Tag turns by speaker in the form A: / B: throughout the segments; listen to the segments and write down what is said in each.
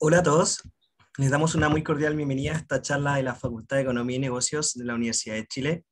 A: Hola a todos, les damos una muy cordial bienvenida a esta charla de la Facultad de Economía y Negocios de la Universidad de Chile.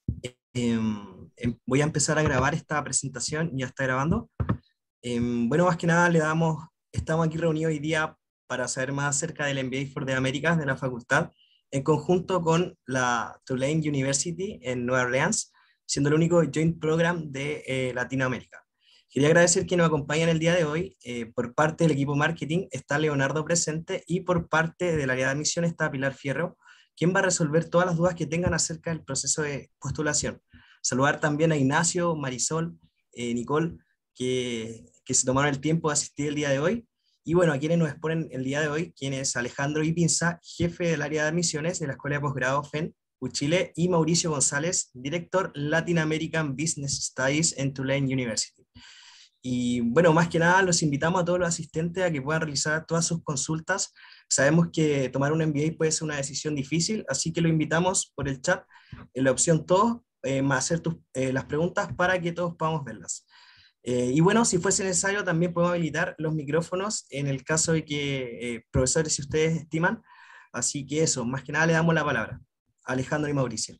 A: Voy a empezar a grabar esta presentación, ya está grabando. Bueno, más que nada estamos aquí reunidos hoy día para saber más acerca del MBA for the Americas de la facultad, en conjunto con la Tulane University en Nueva Orleans, siendo el único joint program de Latinoamérica. Quería agradecer que nos acompañan el día de hoy. Por parte del equipo marketing está Leonardo presente y por parte del área de admisión está Pilar Fierro, quien va a resolver todas las dudas que tengan acerca del proceso de postulación. Saludar también a Ignacio, Marisol, Nicole, que se tomaron el tiempo de asistir el día de hoy. Y bueno, a quienes nos exponen el día de hoy, quien es Alejandro Ipinza, jefe del área de admisiones de la Escuela de Posgrado FEN Chile, y Mauricio González, director Latin American Business Studies en Tulane University. Y bueno, más que nada los invitamos a todos los asistentes a que puedan realizar todas sus consultas. Sabemos que tomar un MBA puede ser una decisión difícil, así que lo invitamos por el chat, en la opción todos, más hacer las preguntas para que todos podamos verlas. Y bueno, si fuese necesario, también podemos habilitar los micrófonos en el caso de que, profesores, si ustedes estiman. Así que eso, más que nada le damos la palabra a Alejandro y Mauricio.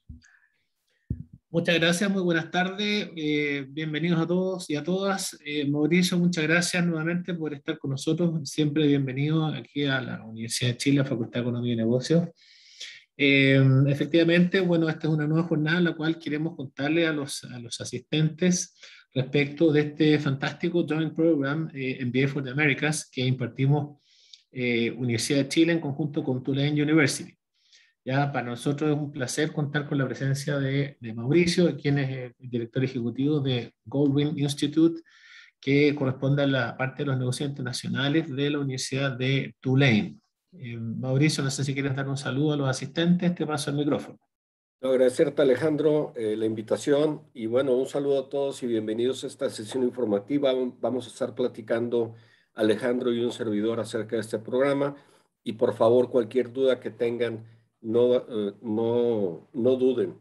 B: Muchas gracias, muy buenas tardes, bienvenidos a todos y a todas. Mauricio, muchas gracias nuevamente por estar con nosotros, siempre bienvenido aquí a la Universidad de Chile, Facultad de Economía y Negocios. Efectivamente, bueno, esta es una nueva jornada en la cual queremos contarle a los asistentes respecto de este fantástico Joint Program MBA for the Americas que impartimos Universidad de Chile en conjunto con Tulane University. Ya, para nosotros es un placer contar con la presencia de Mauricio, quien es el director ejecutivo de Goldwyn Institute, que corresponde a la parte de los negocios internacionales de la Universidad de Tulane. Mauricio, no sé si quieres dar un saludo a los asistentes, te paso el micrófono.
C: Agradecerte, Alejandro, la invitación y bueno, un saludo a todos y bienvenidos a esta sesión informativa. Vamos a estar platicando, Alejandro y un servidor, acerca de este programa y por favor, cualquier duda que tengan, no duden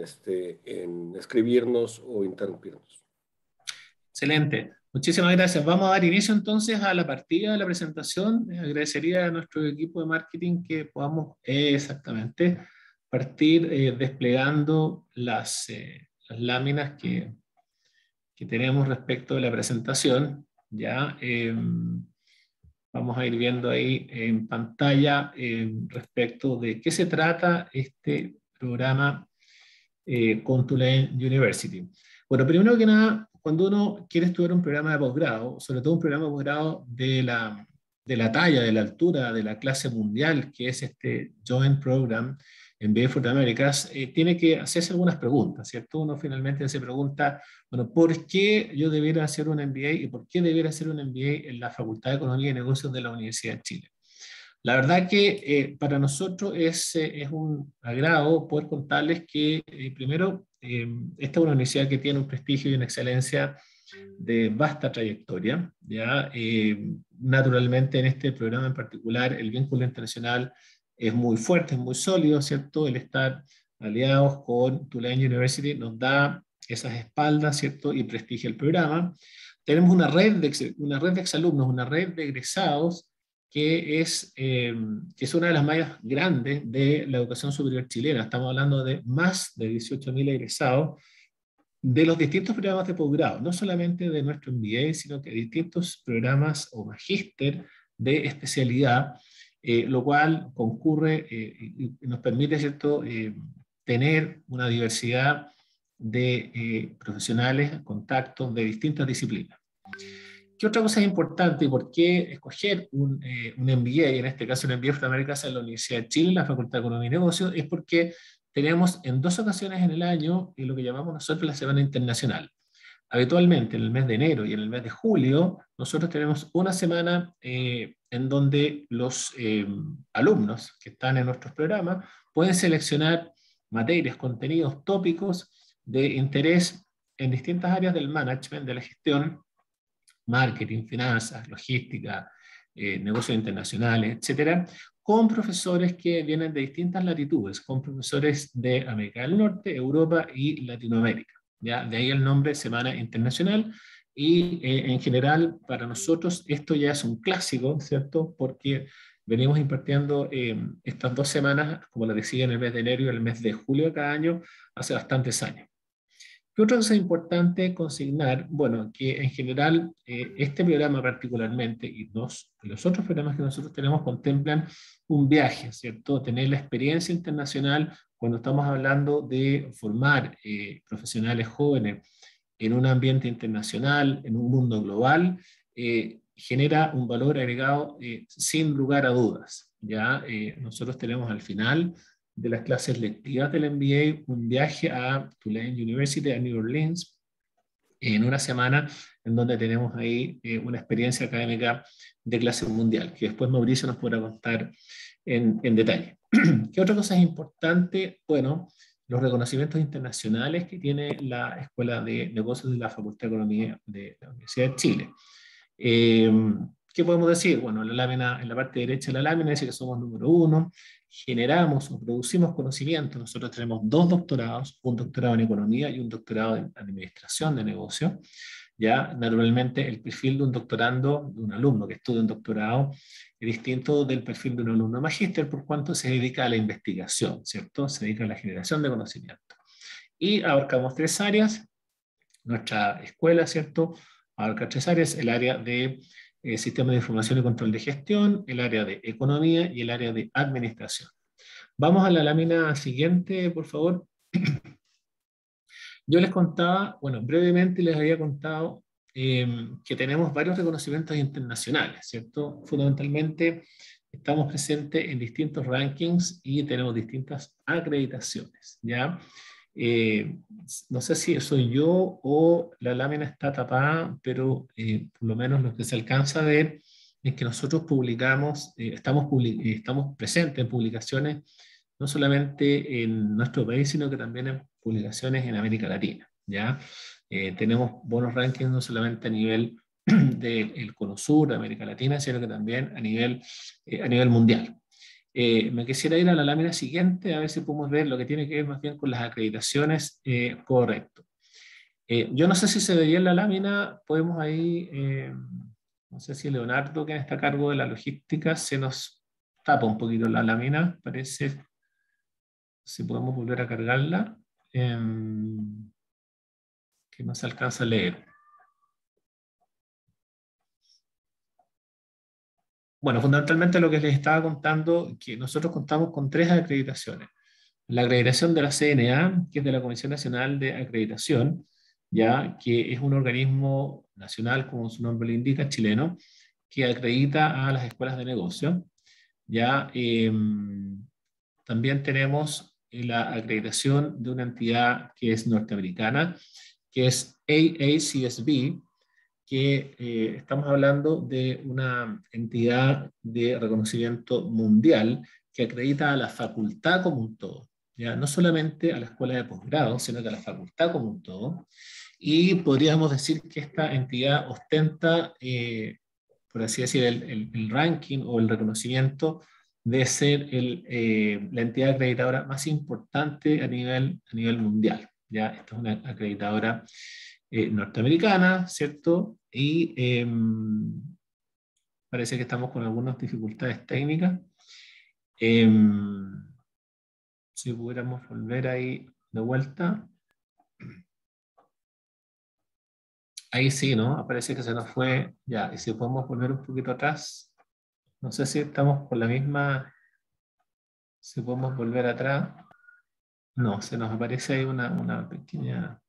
C: en escribirnos o interrumpirnos.
B: Excelente. Muchísimas gracias. Vamos a dar inicio entonces a la partida de la presentación. Agradecería a nuestro equipo de marketing que podamos exactamente partir desplegando las láminas que tenemos respecto de la presentación. Ya vamos a ir viendo ahí en pantalla respecto de qué se trata este programa con Tulane University. Bueno, primero que nada, cuando uno quiere estudiar un programa de posgrado, sobre todo un programa de posgrado de la talla, de la altura, de la clase mundial, que es este Joint Program MBA for the Americas, tiene que hacerse algunas preguntas, ¿cierto? Uno finalmente se pregunta, bueno, ¿por qué yo debiera hacer un MBA y por qué debiera hacer un MBA en la Facultad de Economía y Negocios de la Universidad de Chile? La verdad que para nosotros es un agrado poder contarles que, primero, esta es una universidad que tiene un prestigio y una excelencia de vasta trayectoria. ¿Ya? Naturalmente, en este programa en particular, el vínculo internacional es muy fuerte, es muy sólido, ¿cierto? El estar aliados con Tulane University nos da esas espaldas, ¿cierto? Y prestigia el programa. Tenemos una red de exalumnos, una red de egresados que es una de las más grandes de la educación superior chilena. Estamos hablando de más de 18.000 egresados de los distintos programas de posgrado, no solamente de nuestro MBA, sino que de distintos programas o magíster de especialidad, lo cual concurre y nos permite, ¿cierto?, tener una diversidad de profesionales, contactos de distintas disciplinas. ¿Qué otra cosa es importante y por qué escoger un MBA, en este caso un MBA for the Americas en la Universidad de Chile, la Facultad de Economía y Negocios? Es porque tenemos en 2 ocasiones en el año lo que llamamos nosotros la Semana Internacional. Habitualmente en el mes de enero y en el mes de julio, nosotros tenemos una semana en donde los alumnos que están en nuestros programas pueden seleccionar materias, contenidos, tópicos de interés en distintas áreas del management, de la gestión, marketing, finanzas, logística, negocios internacionales, etcétera, con profesores que vienen de distintas latitudes, con profesores de América del Norte, Europa y Latinoamérica. ¿Ya? De ahí el nombre Semana Internacional y en general para nosotros esto ya es un clásico, ¿cierto? Porque venimos impartiendo estas 2 semanas, como les decía, en el mes de enero y el mes de julio de cada año, hace bastantes años. ¿Qué otra cosa importante consignar? Bueno, que en general este programa particularmente y los otros programas que nosotros tenemos contemplan un viaje, ¿cierto? Tener la experiencia internacional cuando estamos hablando de formar profesionales jóvenes en un ambiente internacional, en un mundo global, genera un valor agregado sin lugar a dudas. ¿Ya? Nosotros tenemos al final de las clases lectivas del MBA un viaje a Tulane University, a New Orleans, en una semana, en donde tenemos ahí una experiencia académica de clase mundial, que después Mauricio nos podrá contar en detalle. ¿Qué otra cosa es importante? Bueno, los reconocimientos internacionales que tiene la Escuela de Negocios de la Facultad de Economía de la Universidad de Chile. ¿Qué podemos decir? Bueno, la lámina, en la parte derecha de la lámina dice que somos número 1, generamos o producimos conocimiento. Nosotros tenemos 2 doctorados, un doctorado en economía y un doctorado en administración de negocios. Ya, naturalmente, el perfil de un doctorando, de un alumno que estudia un doctorado, es distinto del perfil de un alumno magíster, por cuanto se dedica a la investigación, ¿cierto? Se dedica a la generación de conocimiento. Y abarcamos 3 áreas. Nuestra escuela, ¿cierto? Abarca 3 áreas: el área de Sistema de Información y Control de Gestión, el área de Economía y el área de Administración. Vamos a la lámina siguiente, por favor. Yo les contaba, bueno, brevemente les había contado que tenemos varios reconocimientos internacionales, ¿cierto? Fundamentalmente estamos presentes en distintos rankings y tenemos distintas acreditaciones, ¿ya? No sé si soy yo o la lámina está tapada, pero por lo menos lo que se alcanza a ver es que nosotros publicamos, estamos presentes en publicaciones no solamente en nuestro país, sino que también en publicaciones en América Latina, ¿ya? Tenemos buenos rankings no solamente a nivel del Cono Sur, de América Latina, sino que también a nivel mundial. Me quisiera ir a la lámina siguiente a ver si podemos ver lo que tiene que ver más bien con las acreditaciones correcto. Yo no sé si se veía en la lámina, podemos ahí, no sé si Leonardo, que está a cargo de la logística, se nos tapa un poquito la lámina, parece, si podemos volver a cargarla, que no se alcanza a leer. Bueno, fundamentalmente lo que les estaba contando, que nosotros contamos con 3 acreditaciones. La acreditación de la CNA, que es de la Comisión Nacional de Acreditación, ya que es un organismo nacional, como su nombre le indica, chileno, que acredita a las escuelas de negocio. Ya, también tenemos la acreditación de una entidad que es norteamericana, que es AACSB, que estamos hablando de una entidad de reconocimiento mundial que acredita a la facultad como un todo, ¿ya? No solamente a la escuela de posgrado, sino que a la facultad como un todo. Y podríamos decir que esta entidad ostenta, por así decir, el ranking o el reconocimiento de ser la entidad acreditadora más importante a nivel mundial, ¿ya? Esta es una acreditadora norteamericana, ¿cierto? Y parece que estamos con algunas dificultades técnicas. Si pudiéramos volver ahí de vuelta. Ahí sí, ¿no? Parece que se nos fue. Ya, y si podemos volver un poquito atrás. No sé si estamos con la misma. Si podemos volver atrás. No, se nos aparece ahí una pequeña.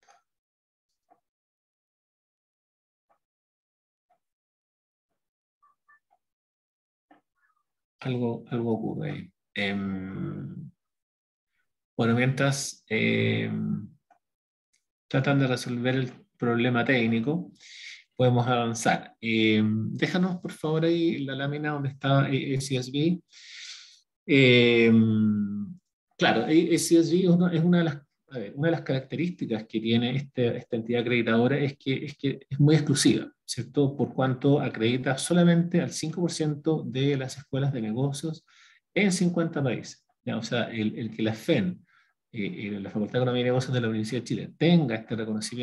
B: Algo ocurre ahí. Bueno, mientras tratan de resolver el problema técnico, podemos avanzar. Déjanos, por favor, ahí la lámina donde está ACSB. Claro, ACSB es una de las características que tiene esta entidad acreditadora es que es muy exclusiva, ¿cierto? Por cuanto acredita solamente al 5% de las escuelas de negocios en 50 países. ¿Ya? O sea, el que la FEN, la Facultad de Economía y Negocios de la Universidad de Chile, tenga este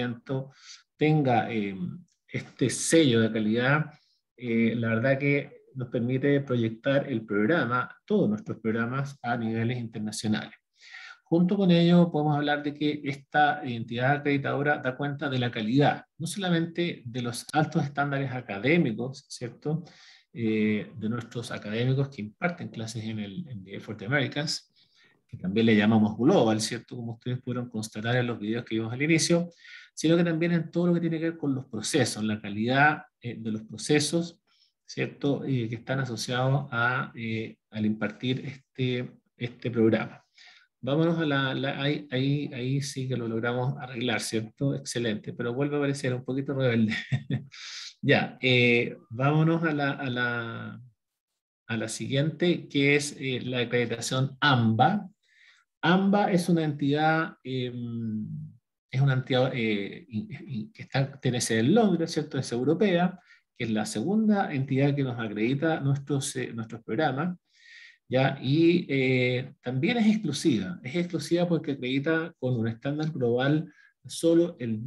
B: reconocimiento, tenga este sello de calidad, la verdad que nos permite proyectar el programa, todos nuestros programas, a niveles internacionales. Junto con ello, podemos hablar de que esta entidad acreditadora da cuenta de la calidad, no solamente de los altos estándares académicos, ¿cierto?, de nuestros académicos que imparten clases en el MBA for the Americas, que también le llamamos Global, ¿cierto?, como ustedes pudieron constatar en los videos que vimos al inicio, sino que también en todo lo que tiene que ver con los procesos, la calidad de los procesos, ¿cierto?, que están asociados al impartir este programa. Vámonos ahí sí que lo logramos arreglar, ¿cierto? Excelente, pero vuelve a parecer un poquito rebelde. Ya, vámonos a la siguiente, que es la acreditación AMBA. AMBA es una entidad, que tiene sede en Londres, ¿cierto? Es europea, que es la segunda entidad que nos acredita nuestros programas. ¿Ya? Y también es exclusiva porque acredita con un estándar global solo el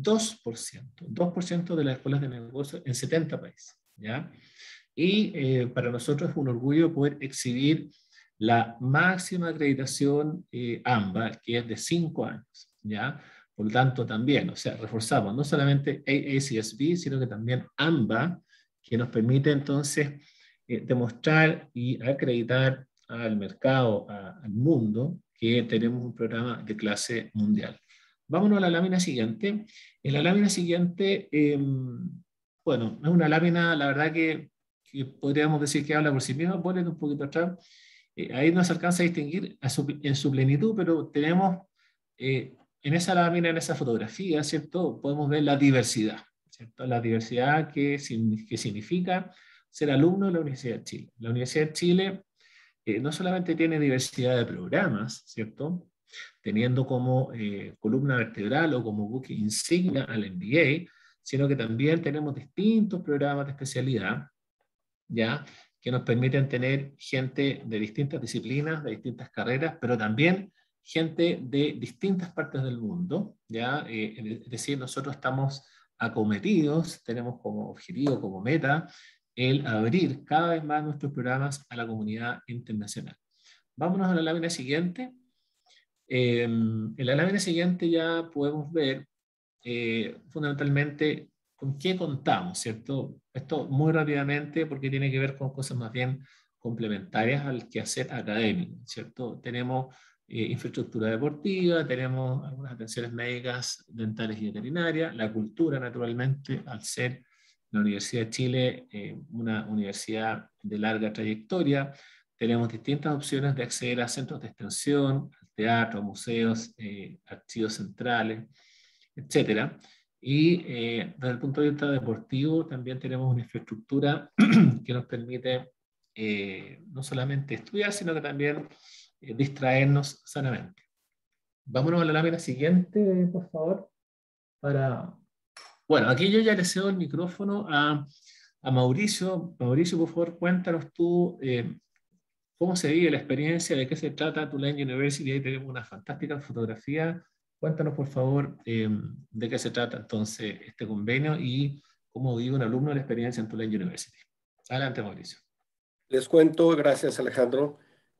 B: 2% de las escuelas de negocio en 70 países. ¿Ya? Y para nosotros es un orgullo poder exhibir la máxima acreditación AMBA, que es de 5 años. ¿Ya? Por lo tanto, también, o sea, reforzamos no solamente AACSB, sino que también AMBA, que nos permite entonces demostrar y acreditar al mercado, al mundo, que tenemos un programa de clase mundial. Vámonos a la lámina siguiente. En la lámina siguiente, bueno, es una lámina, la verdad que podríamos decir que habla por sí misma. Ponle un poquito atrás. Ahí no se alcanza a distinguir en su plenitud, pero tenemos en esa lámina, en esa fotografía, ¿cierto? Podemos ver la diversidad, ¿cierto? La diversidad que significa ser alumno de la Universidad de Chile. La Universidad de Chile no solamente tiene diversidad de programas, ¿cierto?, teniendo como columna vertebral o como buque insignia al MBA, sino que también tenemos distintos programas de especialidad, ¿ya?, que nos permiten tener gente de distintas disciplinas, de distintas carreras, pero también gente de distintas partes del mundo, ¿ya? Es decir, nosotros estamos acometidos, tenemos como objetivo, como meta, el abrir cada vez más nuestros programas a la comunidad internacional. Vámonos a la lámina siguiente. En la lámina siguiente ya podemos ver fundamentalmente con qué contamos, ¿cierto? Esto muy rápidamente porque tiene que ver con cosas más bien complementarias al quehacer académico, ¿cierto? Tenemos infraestructura deportiva, tenemos algunas atenciones médicas, dentales y veterinarias, la cultura, naturalmente, al ser la Universidad de Chile una universidad de larga trayectoria, tenemos distintas opciones de acceder a centros de extensión, al teatro, a museos, archivos centrales, etcétera. Y desde el punto de vista deportivo también tenemos una infraestructura que nos permite no solamente estudiar, sino que también distraernos sanamente. Vámonos a la lámina siguiente, por favor. Bueno, aquí yo ya le cedo el micrófono a Mauricio. Mauricio, por favor, cuéntanos tú cómo se vive la experiencia, de qué se trata Tulane University. Ahí tenemos una fantástica fotografía. Cuéntanos, por favor, de qué se trata entonces este convenio y cómo vive un alumno la experiencia en Tulane University. Adelante, Mauricio.
C: Les cuento, gracias Alejandro.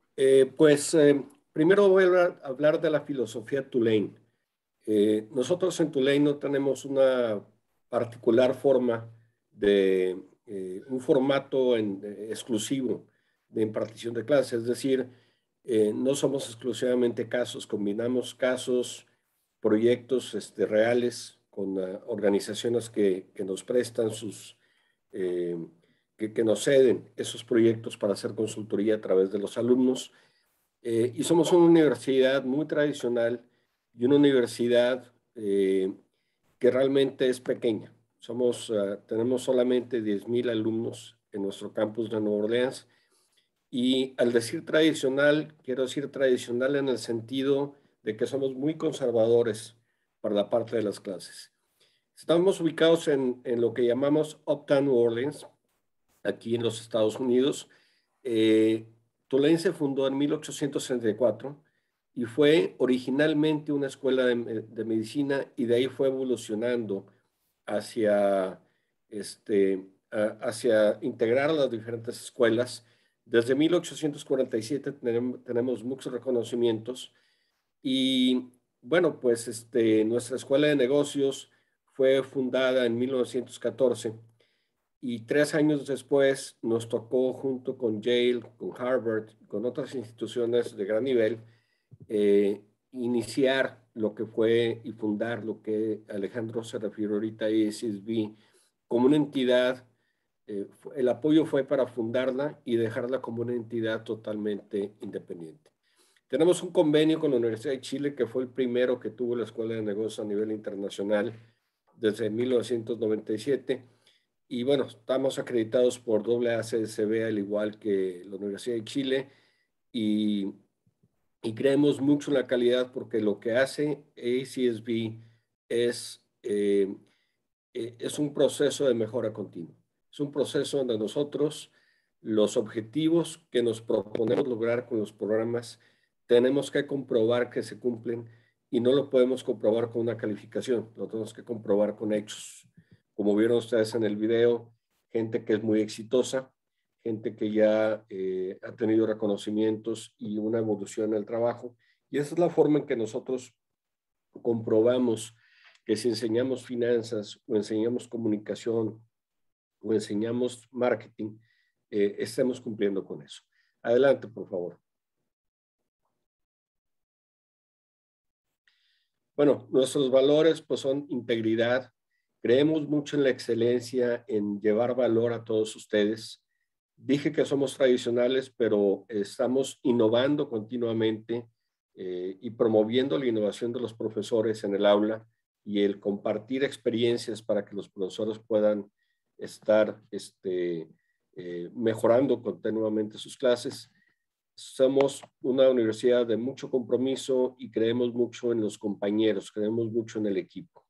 C: Primero voy a hablar de la filosofía Tulane. Nosotros en Tulane no tenemos una particular forma de un formato exclusivo de impartición de clases, es decir, no somos exclusivamente casos, combinamos casos, proyectos reales con organizaciones que nos prestan que nos ceden esos proyectos para hacer consultoría a través de los alumnos. Y somos una universidad muy tradicional y una universidad que realmente es pequeña. Tenemos solamente 10,000 alumnos en nuestro campus de Nueva Orleans. Y al decir tradicional, quiero decir tradicional en el sentido de que somos muy conservadores para la parte de las clases. Estamos ubicados en lo que llamamos Uptown New Orleans, aquí en los Estados Unidos. Tulane se fundó en 1864 y fue originalmente una escuela de medicina y de ahí fue evolucionando hacia hacia integrar a las diferentes escuelas. Desde 1847 tenemos muchos reconocimientos y bueno, pues nuestra escuela de negocios fue fundada en 1914 y 3 años después nos tocó junto con Yale, con Harvard, con otras instituciones de gran nivel, iniciar lo que fue y fundar lo que Alejandro se refirió ahorita a ACSB como una entidad. El apoyo fue para fundarla y dejarla como una entidad totalmente independiente. Tenemos un convenio con la Universidad de Chile, que fue el primero que tuvo la Escuela de Negocios a nivel internacional desde 1997. Y bueno, estamos acreditados por AACSB, al igual que la Universidad de Chile, y creemos mucho en la calidad porque lo que hace ACSB es un proceso de mejora continua. Es un proceso donde nosotros, los objetivos que nos proponemos lograr con los programas, tenemos que comprobar que se cumplen y no lo podemos comprobar con una calificación, lo tenemos que comprobar con hechos. Como vieron ustedes en el video, gente que es muy exitosa, gente que ya ha tenido reconocimientos y una evolución en el trabajo. Y esa es la forma en que nosotros comprobamos que si enseñamos finanzas o enseñamos comunicación o enseñamos marketing, estemos cumpliendo con eso. Adelante, por favor. Bueno, nuestros valores pues son integridad. Creemos mucho en la excelencia, en llevar valor a todos ustedes. Dije que somos tradicionales, pero estamos innovando continuamente y promoviendo la innovación de los profesores en el aula y el compartir experiencias para que los profesores puedan estar mejorando continuamente sus clases. Somos una universidad de mucho compromiso y creemos mucho en los compañeros, creemos mucho en el equipo.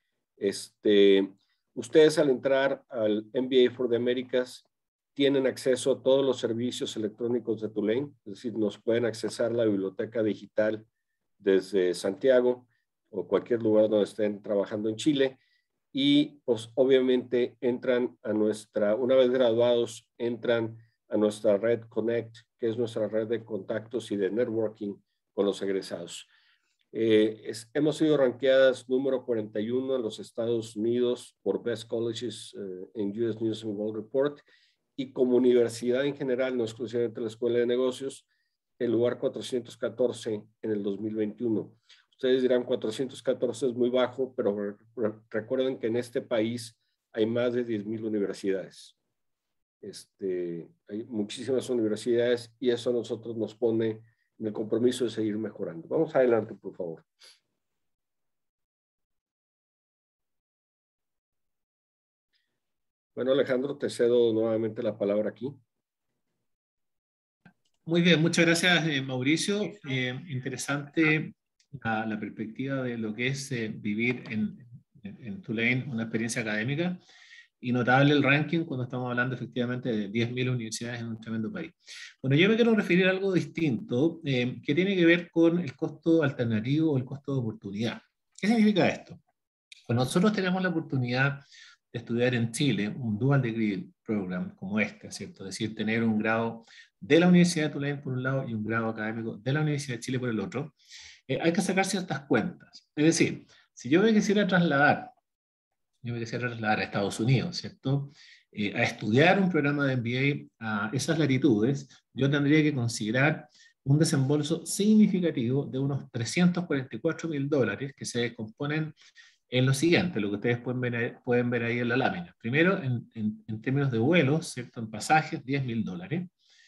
C: Ustedes al entrar al MBA for the Americas tienen acceso a todos los servicios electrónicos de Tulane, es decir, nos pueden accesar la biblioteca digital desde Santiago o cualquier lugar donde estén trabajando en Chile y pues obviamente entran a una vez graduados, entran a nuestra red Connect, que es nuestra red de contactos y de networking con los egresados. Hemos sido rankeadas número 41 en los Estados Unidos por Best Colleges en US News and World Report y como universidad en general, no exclusivamente la Escuela de Negocios, el lugar 414 en el 2021. Ustedes dirán 414 es muy bajo, pero recuerden que en este país hay más de 10,000 universidades. Hay muchísimas universidades y eso a nosotros nos pone en el compromiso de seguir mejorando. Vamos adelante, por favor. Bueno, Alejandro, te cedo nuevamente la palabra aquí.
B: Muy bien, muchas gracias, Mauricio. Interesante la perspectiva de lo que es vivir en Tulane, una experiencia académica, y notable el ranking cuando estamos hablando efectivamente de 10,000 universidades en un tremendo país. Bueno, yo me quiero referir a algo distinto que tiene que ver con el costo alternativo o el costo de oportunidad. ¿Qué significa esto? Pues nosotros tenemos la oportunidad de estudiar en Chile un dual degree program como este, ¿cierto? Es decir, tener un grado de la Universidad de Tulane por un lado y un grado académico de la Universidad de Chile por el otro. Hay que sacar ciertas cuentas. Es decir, si yo me quisiera trasladar a Estados Unidos, ¿cierto? A estudiar un programa de MBA a esas latitudes, yo tendría que considerar un desembolso significativo de unos $344,000 que se componen en lo siguiente, lo que ustedes pueden ver ahí en la lámina. Primero, en términos de vuelos, ¿cierto? En pasajes, $10,000.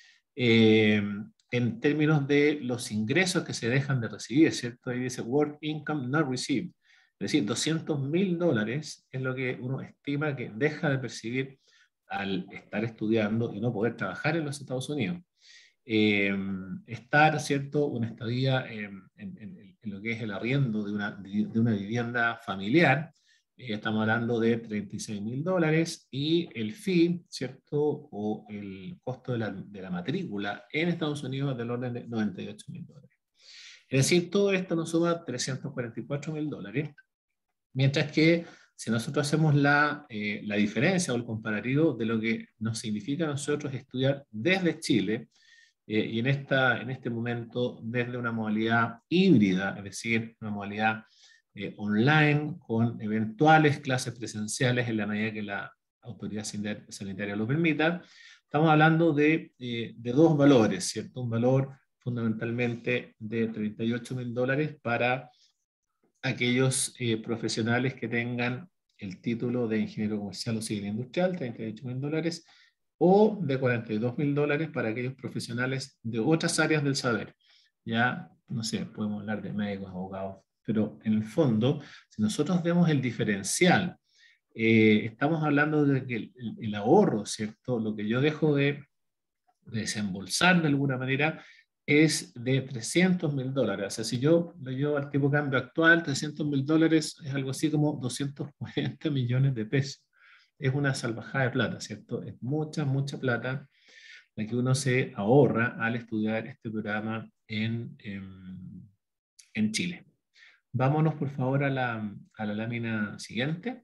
B: En términos de los ingresos que se dejan de recibir, ¿cierto? Ahí dice Work Income Not Received. Es decir, $200,000 es lo que uno estima que deja de percibir al estar estudiando y no poder trabajar en los Estados Unidos. Estar, ¿cierto?, una estadía en lo que es el arriendo de una vivienda familiar, estamos hablando de $36,000 y el fee, ¿cierto?, o el costo de la matrícula en Estados Unidos del orden de $98,000. Es decir, todo esto nos suma $344,000, mientras que Si nosotros hacemos la diferencia o el comparativo de lo que nos significa a nosotros estudiar desde Chile, y en este momento desde una modalidad híbrida, es decir, una modalidad online con eventuales clases presenciales en la medida que la autoridad sanitaria lo permita, estamos hablando de dos valores, ¿cierto? Un valor fundamentalmente de $38.000 para aquellos profesionales que tengan el título de ingeniero comercial o civil industrial, $38.000, o de $42.000 para aquellos profesionales de otras áreas del saber. Ya, no sé, podemos hablar de médicos, abogados, pero en el fondo, si nosotros vemos el diferencial, estamos hablando de que el ahorro, ¿cierto? Lo que yo dejo de desembolsar de alguna manera es de $300.000. O sea, si yo lo llevo al tipo de cambio actual, $300.000 es algo así como 240 millones de pesos. Es una salvajada de plata, ¿cierto? Es mucha, mucha plata la que uno se ahorra al estudiar este programa en Chile. Vámonos, por favor, a la lámina siguiente.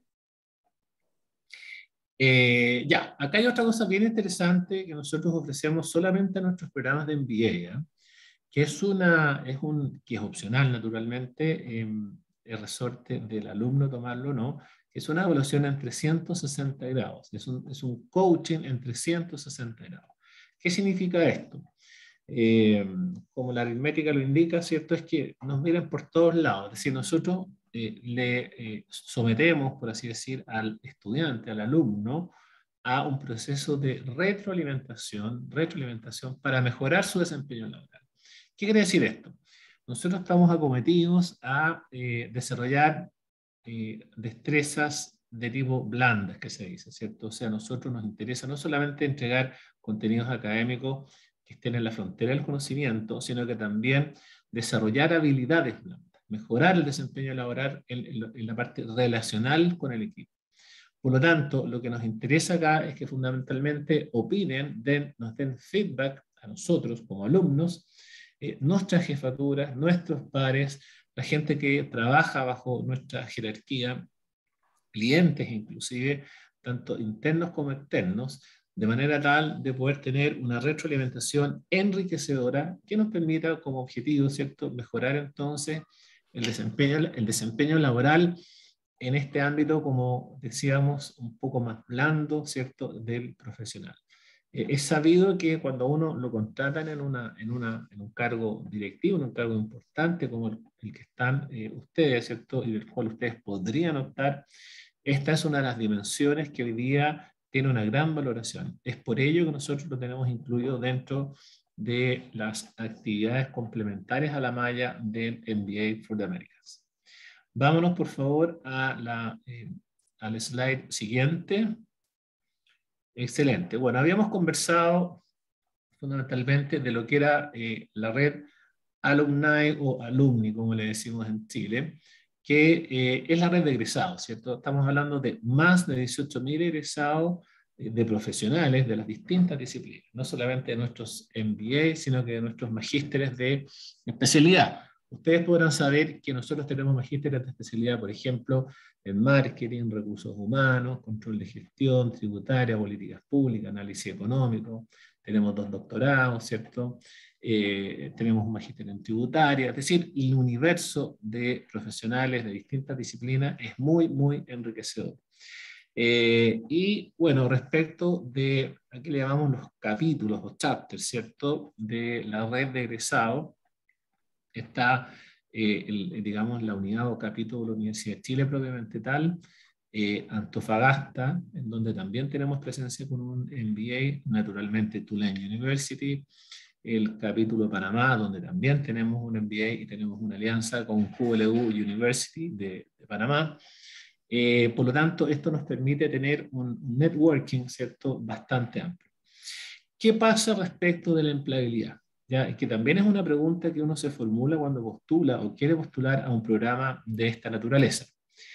B: Ya, acá hay otra cosa bien interesante que nosotros ofrecemos solamente a nuestros programas de MBA, que es opcional naturalmente, el resorte del alumno tomarlo o no, que es una evaluación en 360 grados, es un coaching en 360 grados. ¿Qué significa esto? Como la aritmética lo indica, ¿cierto? Es que nos miran por todos lados, es decir, nosotros le sometemos, por así decir, al estudiante, al alumno, a un proceso de retroalimentación para mejorar su desempeño laboral. ¿Qué quiere decir esto? Nosotros estamos acometidos a desarrollar destrezas de tipo blandas, que se dice, ¿cierto? O sea, a nosotros nos interesa no solamente entregar contenidos académicos que estén en la frontera del conocimiento, sino que también desarrollar habilidades blandas, mejorar el desempeño laboral en la parte relacional con el equipo. Por lo tanto, lo que nos interesa acá es que fundamentalmente opinen, nos den feedback a nosotros como alumnos, nuestras jefaturas, nuestros pares, la gente que trabaja bajo nuestra jerarquía, clientes inclusive, tanto internos como externos, de manera tal de poder tener una retroalimentación enriquecedora que nos permita como objetivo, ¿cierto?, mejorar entonces el desempeño laboral en este ámbito, como decíamos, un poco más blando, ¿cierto?, del profesional. Es sabido que cuando uno lo contratan en un cargo directivo, en un cargo importante como el que están ustedes, ¿cierto?, y del cual ustedes podrían optar, esta es una de las dimensiones que hoy día tiene una gran valoración. Es por ello que nosotros lo tenemos incluido dentro de las actividades complementarias a la malla del MBA for the Americas. Vámonos, por favor, al slide siguiente. Excelente. Bueno, habíamos conversado fundamentalmente de lo que era la red alumni o alumni, como le decimos en Chile, que es la red de egresados, ¿cierto? Estamos hablando de más de 18.000 egresados de profesionales de las distintas disciplinas, no solamente de nuestros MBA, sino que de nuestros magísteres de especialidad. Ustedes podrán saber que nosotros tenemos magísteres de especialidad, por ejemplo, en marketing, recursos humanos, control de gestión, tributaria, políticas públicas, análisis económico. Tenemos 2 doctorados, ¿cierto? Tenemos un magíster en tributaria. Es decir, el universo de profesionales de distintas disciplinas es muy, muy enriquecedor. Y bueno, respecto de, aquí le llamamos los capítulos o chapters, ¿cierto?, de la red de egresados, está, digamos, la unidad o capítulo de la Universidad de Chile propiamente tal, Antofagasta, en donde también tenemos presencia con un MBA, naturalmente Tulane University, el capítulo Panamá, donde también tenemos un MBA y tenemos una alianza con QLU University de Panamá. Por lo tanto, esto nos permite tener un networking, ¿cierto?, bastante amplio. ¿Qué pasa respecto de la empleabilidad? ¿Ya? Que también es una pregunta que uno se formula cuando postula o quiere postular a un programa de esta naturaleza.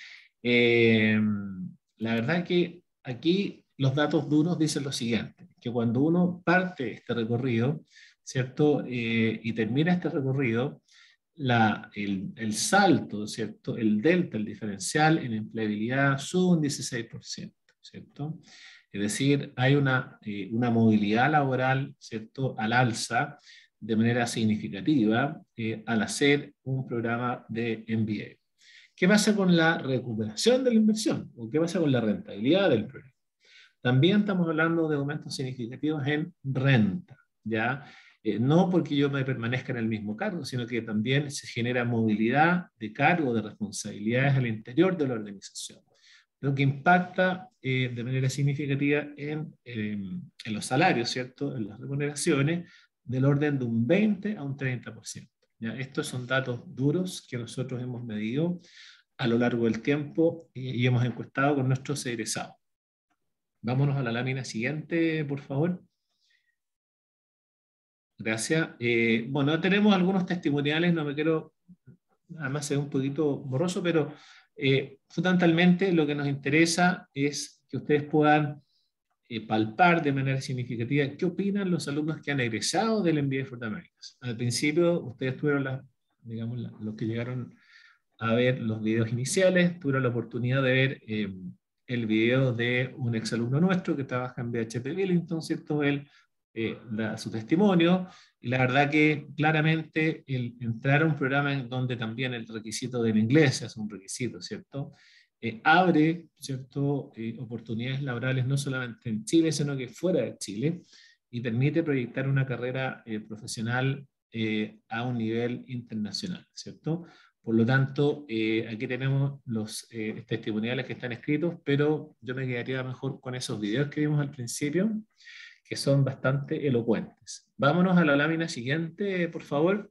B: La verdad que aquí los datos duros dicen lo siguiente, que cuando uno parte este recorrido, ¿cierto?, y termina este recorrido, el salto, ¿cierto? El delta, el diferencial en empleabilidad sube un 16%, ¿cierto? Es decir, hay una movilidad laboral, ¿cierto?, al alza de manera significativa al hacer un programa de MBA. ¿Qué pasa con la recuperación de la inversión? ¿O qué pasa con la rentabilidad del programa? También estamos hablando de aumentos significativos en renta, ¿ya? No porque yo me permanezca en el mismo cargo, sino que también se genera movilidad de cargo, de responsabilidades al interior de la organización, lo que impacta de manera significativa en los salarios, ¿cierto?, en las remuneraciones, del orden de un 20 a un 30%. ¿Ya? Estos son datos duros que nosotros hemos medido a lo largo del tiempo y hemos encuestado con nuestros egresados. Vámonos a la lámina siguiente, por favor. Gracias. Bueno, tenemos algunos testimoniales, no me quiero, además es un poquito borroso, pero fundamentalmente lo que nos interesa es que ustedes puedan palpar de manera significativa qué opinan los alumnos que han egresado del MBA for the Americas. Al principio, ustedes tuvieron los que llegaron a ver los videos iniciales, tuvieron la oportunidad de ver el video de un exalumno nuestro que trabaja en BHP Billington, ¿cierto? Él da su testimonio, y la verdad que claramente el entrar a un programa en donde también el requisito del inglés es un requisito, ¿cierto? Abre, ¿cierto?, oportunidades laborales no solamente en Chile, sino que fuera de Chile, y permite proyectar una carrera profesional a un nivel internacional, ¿cierto? Por lo tanto, aquí tenemos los testimoniales que están escritos, pero yo me quedaría mejor con esos videos que vimos al principio, que son bastante elocuentes. Vámonos a la lámina siguiente, por favor.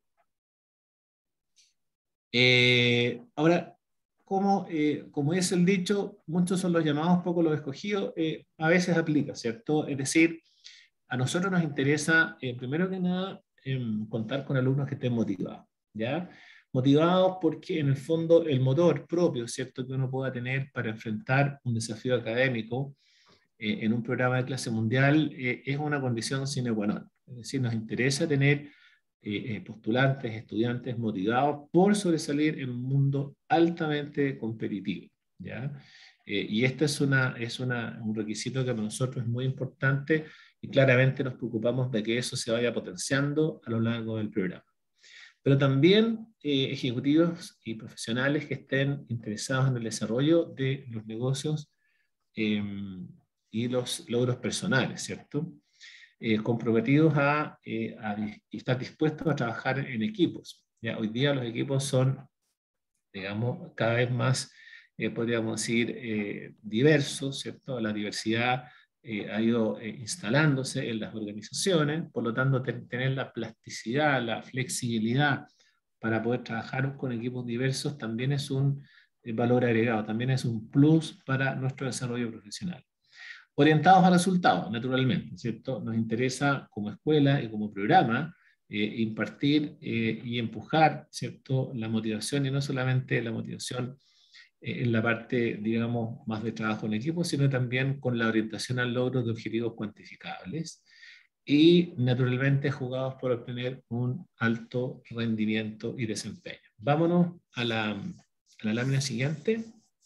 B: Ahora, como es el dicho, muchos son los llamados, pocos los escogidos, a veces aplica, ¿cierto? Es decir, a nosotros nos interesa, primero que nada, contar con alumnos que estén motivados, ¿ya? Motivados porque en el fondo el motor propio, ¿cierto?, que uno pueda tener para enfrentar un desafío académico en un programa de clase mundial es una condición sine qua non. Es decir, nos interesa tener postulantes, estudiantes motivados por sobresalir en un mundo altamente competitivo, ¿ya? Y este es un requisito que para nosotros es muy importante y claramente nos preocupamos de que eso se vaya potenciando a lo largo del programa. Pero también ejecutivos y profesionales que estén interesados en el desarrollo de los negocios y los logros personales, ¿cierto? Comprometidos y estar dispuestos a trabajar en equipos. ¿Ya? Hoy día los equipos son, digamos, cada vez más, podríamos decir, diversos, ¿cierto? La diversidad ha ido instalándose en las organizaciones, por lo tanto, tener la plasticidad, la flexibilidad para poder trabajar con equipos diversos también es un valor agregado, también es un plus para nuestro desarrollo profesional. Orientados a resultados, naturalmente, ¿cierto? Nos interesa como escuela y como programa impartir y empujar, ¿cierto?, la motivación, y no solamente la motivación en la parte, digamos, más de trabajo en equipo, sino también con la orientación al logro de objetivos cuantificables y, naturalmente, jugados por obtener un alto rendimiento y desempeño. Vámonos a la lámina siguiente.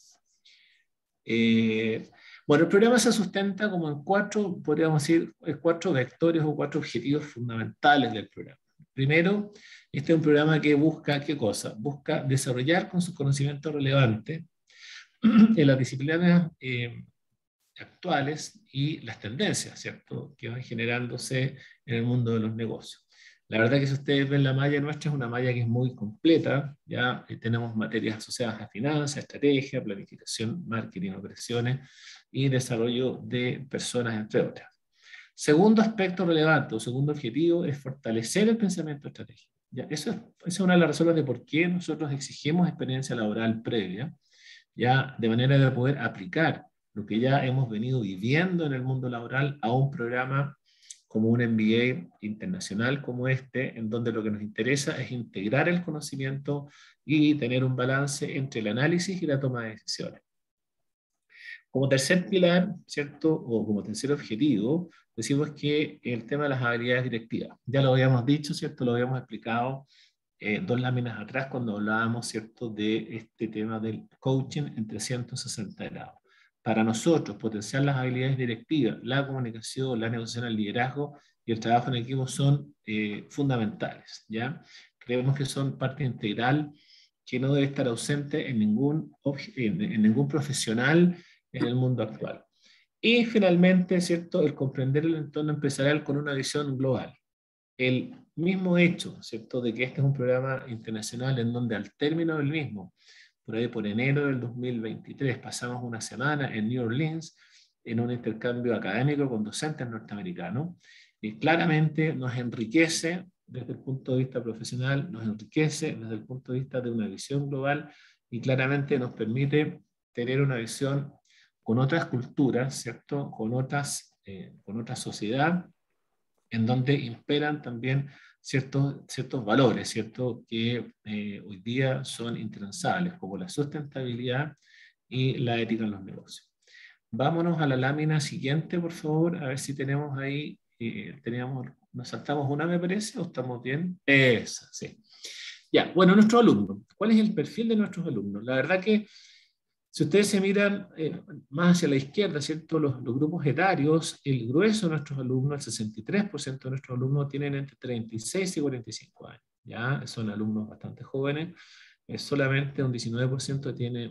B: Bueno, el programa se sustenta como en podríamos decir, cuatro vectores o cuatro objetivos fundamentales del programa. Primero, este es un programa que busca, ¿qué cosa? Busca desarrollar con sus conocimientos relevantes en las disciplinas actuales y las tendencias, ¿cierto?, que van generándose en el mundo de los negocios. La verdad que si ustedes ven la malla nuestra, es una malla que es muy completa, ya tenemos materias asociadas a finanzas, estrategia, planificación, marketing, operaciones y desarrollo de personas, entre otras. Segundo aspecto relevante, o segundo objetivo, es fortalecer el pensamiento estratégico. Ya, esa es una de las razones de por qué nosotros exigimos experiencia laboral previa, ya de manera de poder aplicar lo que ya hemos venido viviendo en el mundo laboral a un programa como un MBA internacional como este, en donde lo que nos interesa es integrar el conocimiento y tener un balance entre el análisis y la toma de decisiones. Como tercer pilar, ¿cierto?, o como tercer objetivo, decimos que el tema de las habilidades directivas. Ya lo habíamos dicho, ¿cierto?, lo habíamos explicado 2 láminas atrás cuando hablábamos, ¿cierto?, de este tema del coaching en 360 grados. Para nosotros, potenciar las habilidades directivas, la comunicación, la negociación, el liderazgo y el trabajo en equipo son fundamentales, ¿ya? Creemos que son parte integral que no debe estar ausente en ningún profesional en el mundo actual. Y finalmente, ¿cierto?, el comprender el entorno empresarial con una visión global. El mismo hecho, ¿cierto?, de que este es un programa internacional en donde al término del mismo, por ahí por enero del 2023, pasamos una semana en New Orleans en un intercambio académico con docentes norteamericanos, y claramente nos enriquece desde el punto de vista profesional, nos enriquece desde el punto de vista de una visión global y claramente nos permite tener una visión con otras culturas, ¿cierto?, con otra sociedad, en donde imperan también ciertos valores, ¿cierto?, que hoy día son intransables, como la sustentabilidad y la ética en los negocios. Vámonos a la lámina siguiente, por favor, a ver si tenemos ahí, nos saltamos una, me parece, o estamos bien. Esa, sí. Ya, bueno, nuestros alumnos. ¿Cuál es el perfil de nuestros alumnos? La verdad que si ustedes se miran más hacia la izquierda, ¿cierto?, los grupos etarios, el grueso de nuestros alumnos, el 63% de nuestros alumnos tienen entre 36 y 45 años. ¿Ya? Son alumnos bastante jóvenes. Solamente un 19% tiene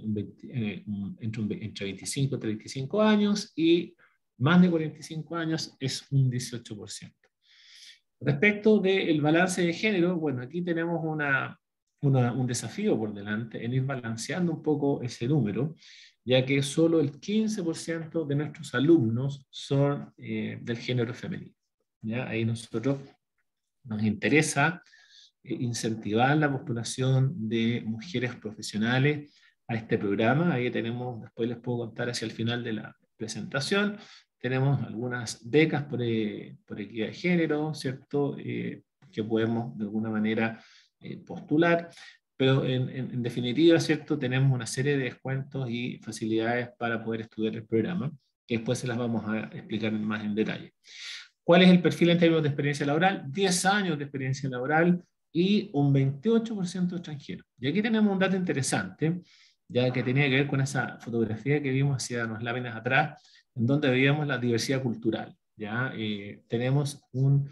B: entre 25 y 35 años y más de 45 años es un 18%. Respecto del balance de género, bueno, aquí tenemos un desafío por delante en ir balanceando un poco ese número, ya que solo el 15% de nuestros alumnos son del género femenino. ¿Ya? Ahí nosotros nos interesa incentivar la postulación de mujeres profesionales a este programa. Ahí tenemos, después les puedo contar hacia el final de la presentación, tenemos algunas becas por equidad de género, ¿cierto?, que podemos de alguna manera postular, pero en definitiva, ¿cierto?, tenemos una serie de descuentos y facilidades para poder estudiar el programa, que después se las vamos a explicar más en detalle. ¿Cuál es el perfil en términos de experiencia laboral? 10 años de experiencia laboral y un 28% extranjero. Y aquí tenemos un dato interesante, ya que tenía que ver con esa fotografía que vimos hacia unas láminas atrás, en donde veíamos la diversidad cultural. ¿Ya? Tenemos un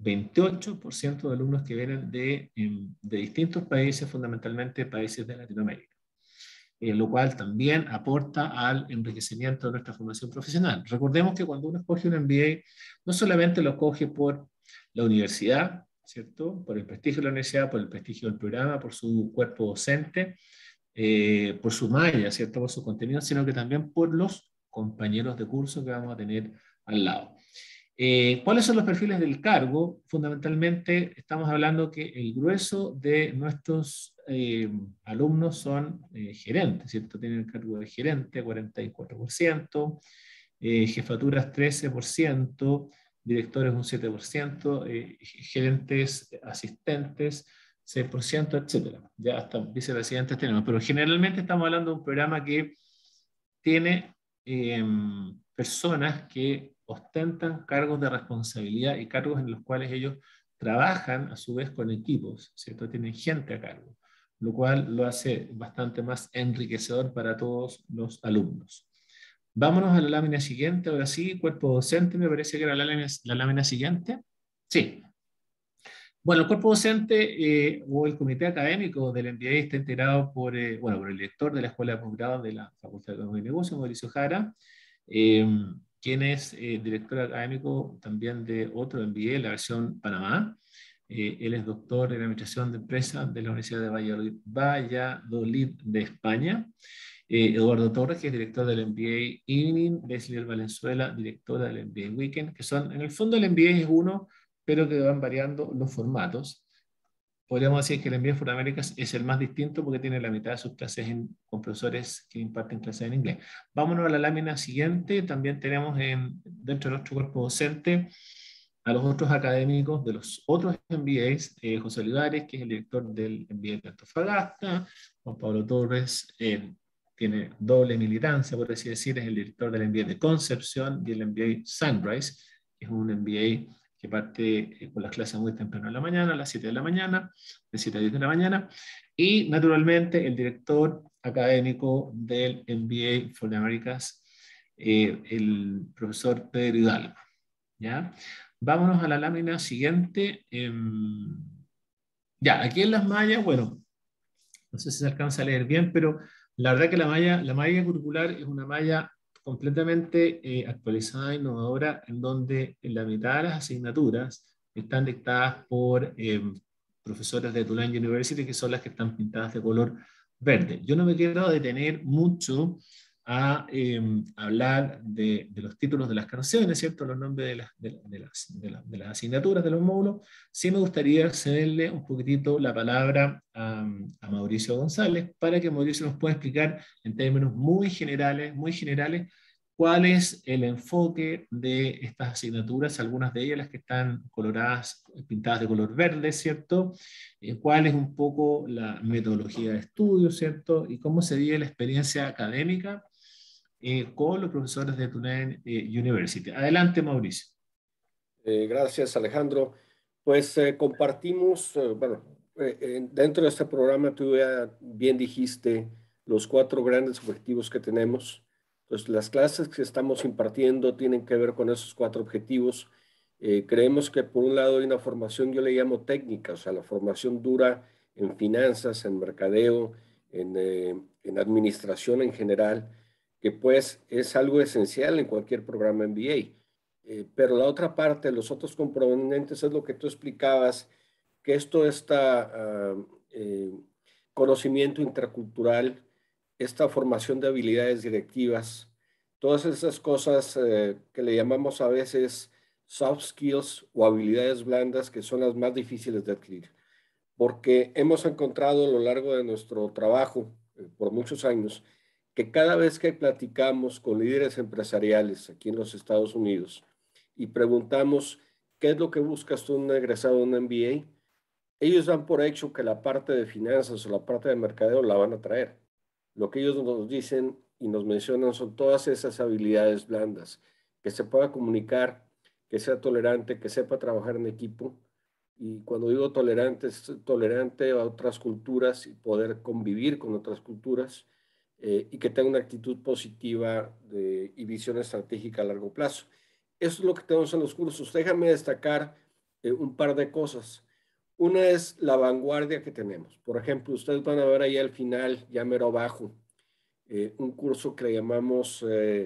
B: 28% de alumnos que vienen de distintos países, fundamentalmente países de Latinoamérica. Lo cual también aporta al enriquecimiento de nuestra formación profesional. Recordemos que cuando uno escoge un MBA, no solamente lo escoge por la universidad, ¿cierto?, por el prestigio de la universidad, por el prestigio del programa, por su cuerpo docente, por su malla, ¿cierto?, por su contenido, sino que también por los compañeros de curso que vamos a tener al lado. ¿Cuáles son los perfiles del cargo? Fundamentalmente estamos hablando que el grueso de nuestros alumnos son gerentes, ¿cierto? Tienen el cargo de gerente, 44%, jefaturas 13%, directores un 7%, gerentes asistentes 6%, etcétera. Ya hasta vicepresidentes tenemos, pero generalmente estamos hablando de un programa que tiene personas que ostentan cargos de responsabilidad y cargos en los cuales ellos trabajan a su vez con equipos, ¿cierto? Tienen gente a cargo, lo cual lo hace bastante más enriquecedor para todos los alumnos. Vámonos a la lámina siguiente, ahora sí, cuerpo docente, me parece que era la lámina siguiente. Sí. Bueno, el cuerpo docente o el comité académico del MBA está integrado por el director de la Escuela de Posgrado de la Facultad de Economía y Negocios, Mauricio Jara, quien es director académico también de otro MBA, la versión Panamá. Él es doctor en Administración de Empresas de la Universidad de Valladolid de España. Eduardo Torres, que es director del MBA Evening, Leslie Valenzuela, directora del MBA Weekend, que son, en el fondo el MBA es uno, pero que van variando los formatos. Podríamos decir que el MBA for Americas es el más distinto porque tiene la mitad de sus clases con profesores que imparten clases en inglés. Vámonos a la lámina siguiente. También tenemos dentro de nuestro cuerpo docente a los otros académicos de los otros MBAs, José Olivares, que es el director del MBA de Antofagasta, Juan Pablo Torres, tiene doble militancia, por así decir, es el director del MBA de Concepción y el MBA Sunrise, que es un MBA que parte con las clases muy temprano en la mañana, a las 7 de la mañana, de 7 a 10 de la mañana, y naturalmente el director académico del MBA for the Americas, el profesor Pedro Hidalgo. ¿Ya? Vámonos a la lámina siguiente. Ya, aquí en las mallas, bueno, no sé si se alcanza a leer bien, pero la verdad que la malla curricular es una malla completamente actualizada e innovadora, en donde la mitad de las asignaturas están dictadas por profesores de Tulane University, que son las que están pintadas de color verde. Yo no me quiero detener mucho a hablar de los títulos de las canciones, ¿cierto? Los nombres de las asignaturas, de los módulos. Sí me gustaría cederle un poquitito la palabra a Mauricio González para que Mauricio nos pueda explicar en términos muy generales, cuál es el enfoque de estas asignaturas, algunas de ellas las que están coloradas, pintadas de color verde, ¿cierto? Cuál es un poco la metodología de estudio, ¿cierto? Y cómo sería la experiencia académica con los profesores de Tulane University. Adelante, Mauricio.
C: Gracias, Alejandro. Pues compartimos, dentro de este programa tú ya bien dijiste los 4 grandes objetivos que tenemos. Pues las clases que estamos impartiendo tienen que ver con esos 4 objetivos. Creemos que por un lado hay una formación, yo le llamo técnica, o sea, la formación dura en finanzas, en mercadeo, en administración en general, que pues es algo esencial en cualquier programa MBA. Pero la otra parte, los otros componentes, es lo que tú explicabas, que esto está conocimiento intercultural, esta formación de habilidades directivas, todas esas cosas que le llamamos a veces soft skills o habilidades blandas, que son las más difíciles de adquirir, porque hemos encontrado a lo largo de nuestro trabajo por muchos años que cada vez que platicamos con líderes empresariales aquí en los Estados Unidos y preguntamos qué es lo que buscas tú en un egresado de un MBA, ellos dan por hecho que la parte de finanzas o la parte de mercadeo la van a traer. Lo que ellos nos dicen y nos mencionan son todas esas habilidades blandas, que se pueda comunicar, que sea tolerante, que sepa trabajar en equipo. Y cuando digo tolerante, es tolerante a otras culturas y poder convivir con otras culturas, y que tenga una actitud positiva y visión estratégica a largo plazo. Eso es lo que tenemos en los cursos. Déjame destacar un par de cosas. Una es la vanguardia que tenemos. Por ejemplo, ustedes van a ver ahí al final, ya mero abajo, un curso que le llamamos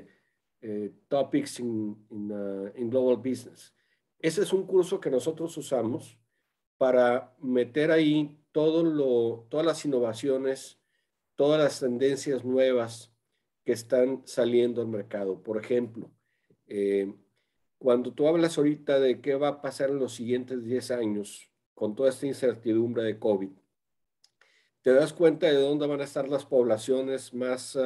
C: Topics in Global Business. Ese es un curso que nosotros usamos para meter ahí todas las innovaciones, todas las tendencias nuevas que están saliendo al mercado. Por ejemplo, cuando tú hablas ahorita de qué va a pasar en los siguientes 10 años con toda esta incertidumbre de COVID, te das cuenta de dónde van a estar las poblaciones más...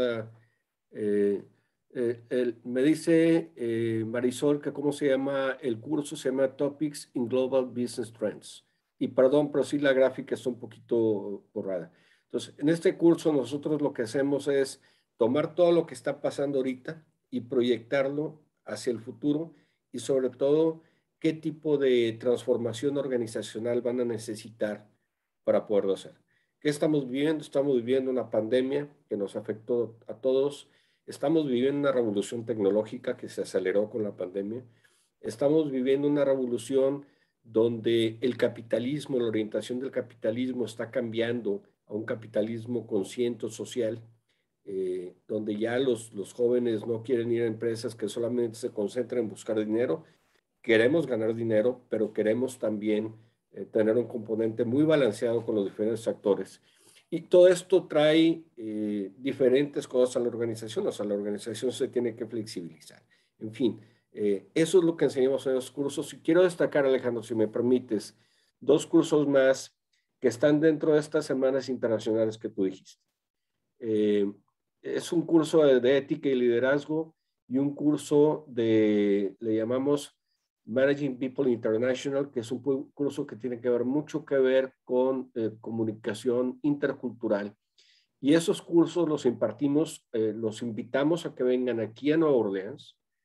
C: me dice Marisol que cómo se llama el curso, se llama Topics in Global Business Trends. Y perdón, pero sí la gráfica está un poquito borrada. Entonces, en este curso nosotros lo que hacemos es tomar todo lo que está pasando ahorita y proyectarlo hacia el futuro y sobre todo qué tipo de transformación organizacional van a necesitar para poderlo hacer. ¿Qué estamos viviendo? Estamos viviendo una pandemia que nos afectó a todos. Estamos viviendo una revolución tecnológica que se aceleró con la pandemia. Estamos viviendo una revolución donde el capitalismo, la orientación del capitalismo está cambiando a un capitalismo consciente social, donde ya los jóvenes no quieren ir a empresas que solamente se concentran en buscar dinero. Queremos ganar dinero, pero queremos también tener un componente muy balanceado con los diferentes actores. Y todo esto trae diferentes cosas a la organización, o sea, la organización se tiene que flexibilizar. En fin, eso es lo que enseñamos en los cursos. Y quiero destacar, Alejandro, si me permites, 2 cursos más que están dentro de estas semanas internacionales que tú dijiste. Es un curso de ética y liderazgo y un curso le llamamos Managing People International, que es un curso que tiene que ver mucho que ver con comunicación intercultural. Y esos cursos los impartimos, los invitamos a que vengan aquí a Nueva Orleans,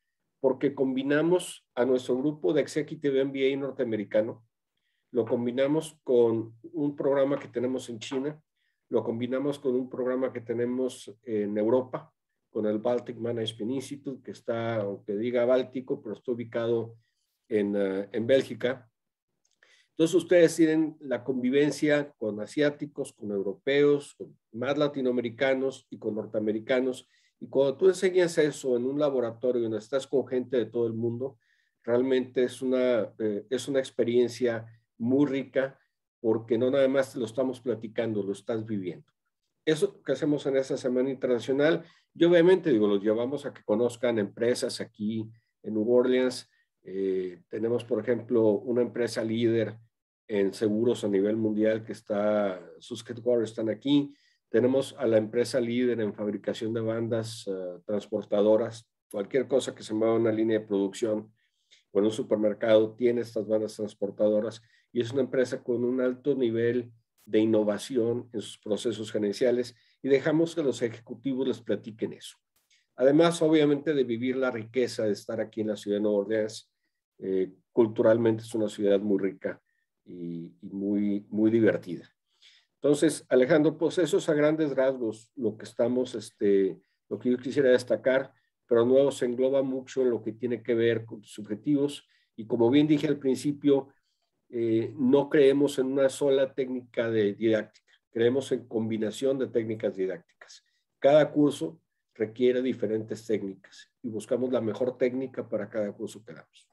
C: porque combinamos a nuestro grupo de Executive MBA norteamericano, lo combinamos con un programa que tenemos en China, lo combinamos con un programa que tenemos en Europa, con el Baltic Management Institute, que está, aunque diga Báltico, pero está ubicado en Bélgica. Entonces ustedes tienen la convivencia con asiáticos, con europeos, con más latinoamericanos y con norteamericanos. Y cuando tú enseñas eso en un laboratorio donde estás con gente de todo el mundo, realmente es una experiencia muy rica, porque no nada más lo estamos platicando, lo estás viviendo. Eso que hacemos en esa Semana Internacional, y obviamente digo, los llevamos a que conozcan empresas aquí en New Orleans. Tenemos, por ejemplo, una empresa líder en seguros a nivel mundial que sus headquarters están aquí. Tenemos a la empresa líder en fabricación de bandas transportadoras. Cualquier cosa que se mueva en una línea de producción o en un supermercado tiene estas bandas transportadoras, y es una empresa con un alto nivel de innovación en sus procesos gerenciales, y dejamos que los ejecutivos les platiquen eso. Además, obviamente, de vivir la riqueza de estar aquí en la ciudad de Nueva Orleans. Culturalmente es una ciudad muy rica y muy, muy divertida. Entonces, Alejandro, pues eso es a grandes rasgos lo que lo que yo quisiera destacar, pero nuevo se engloba mucho en lo que tiene que ver con tus objetivos, y como bien dije al principio, no creemos en una sola técnica de didáctica, creemos en combinación de técnicas didácticas. Cada curso requiere diferentes técnicas y buscamos la mejor técnica para cada curso que damos.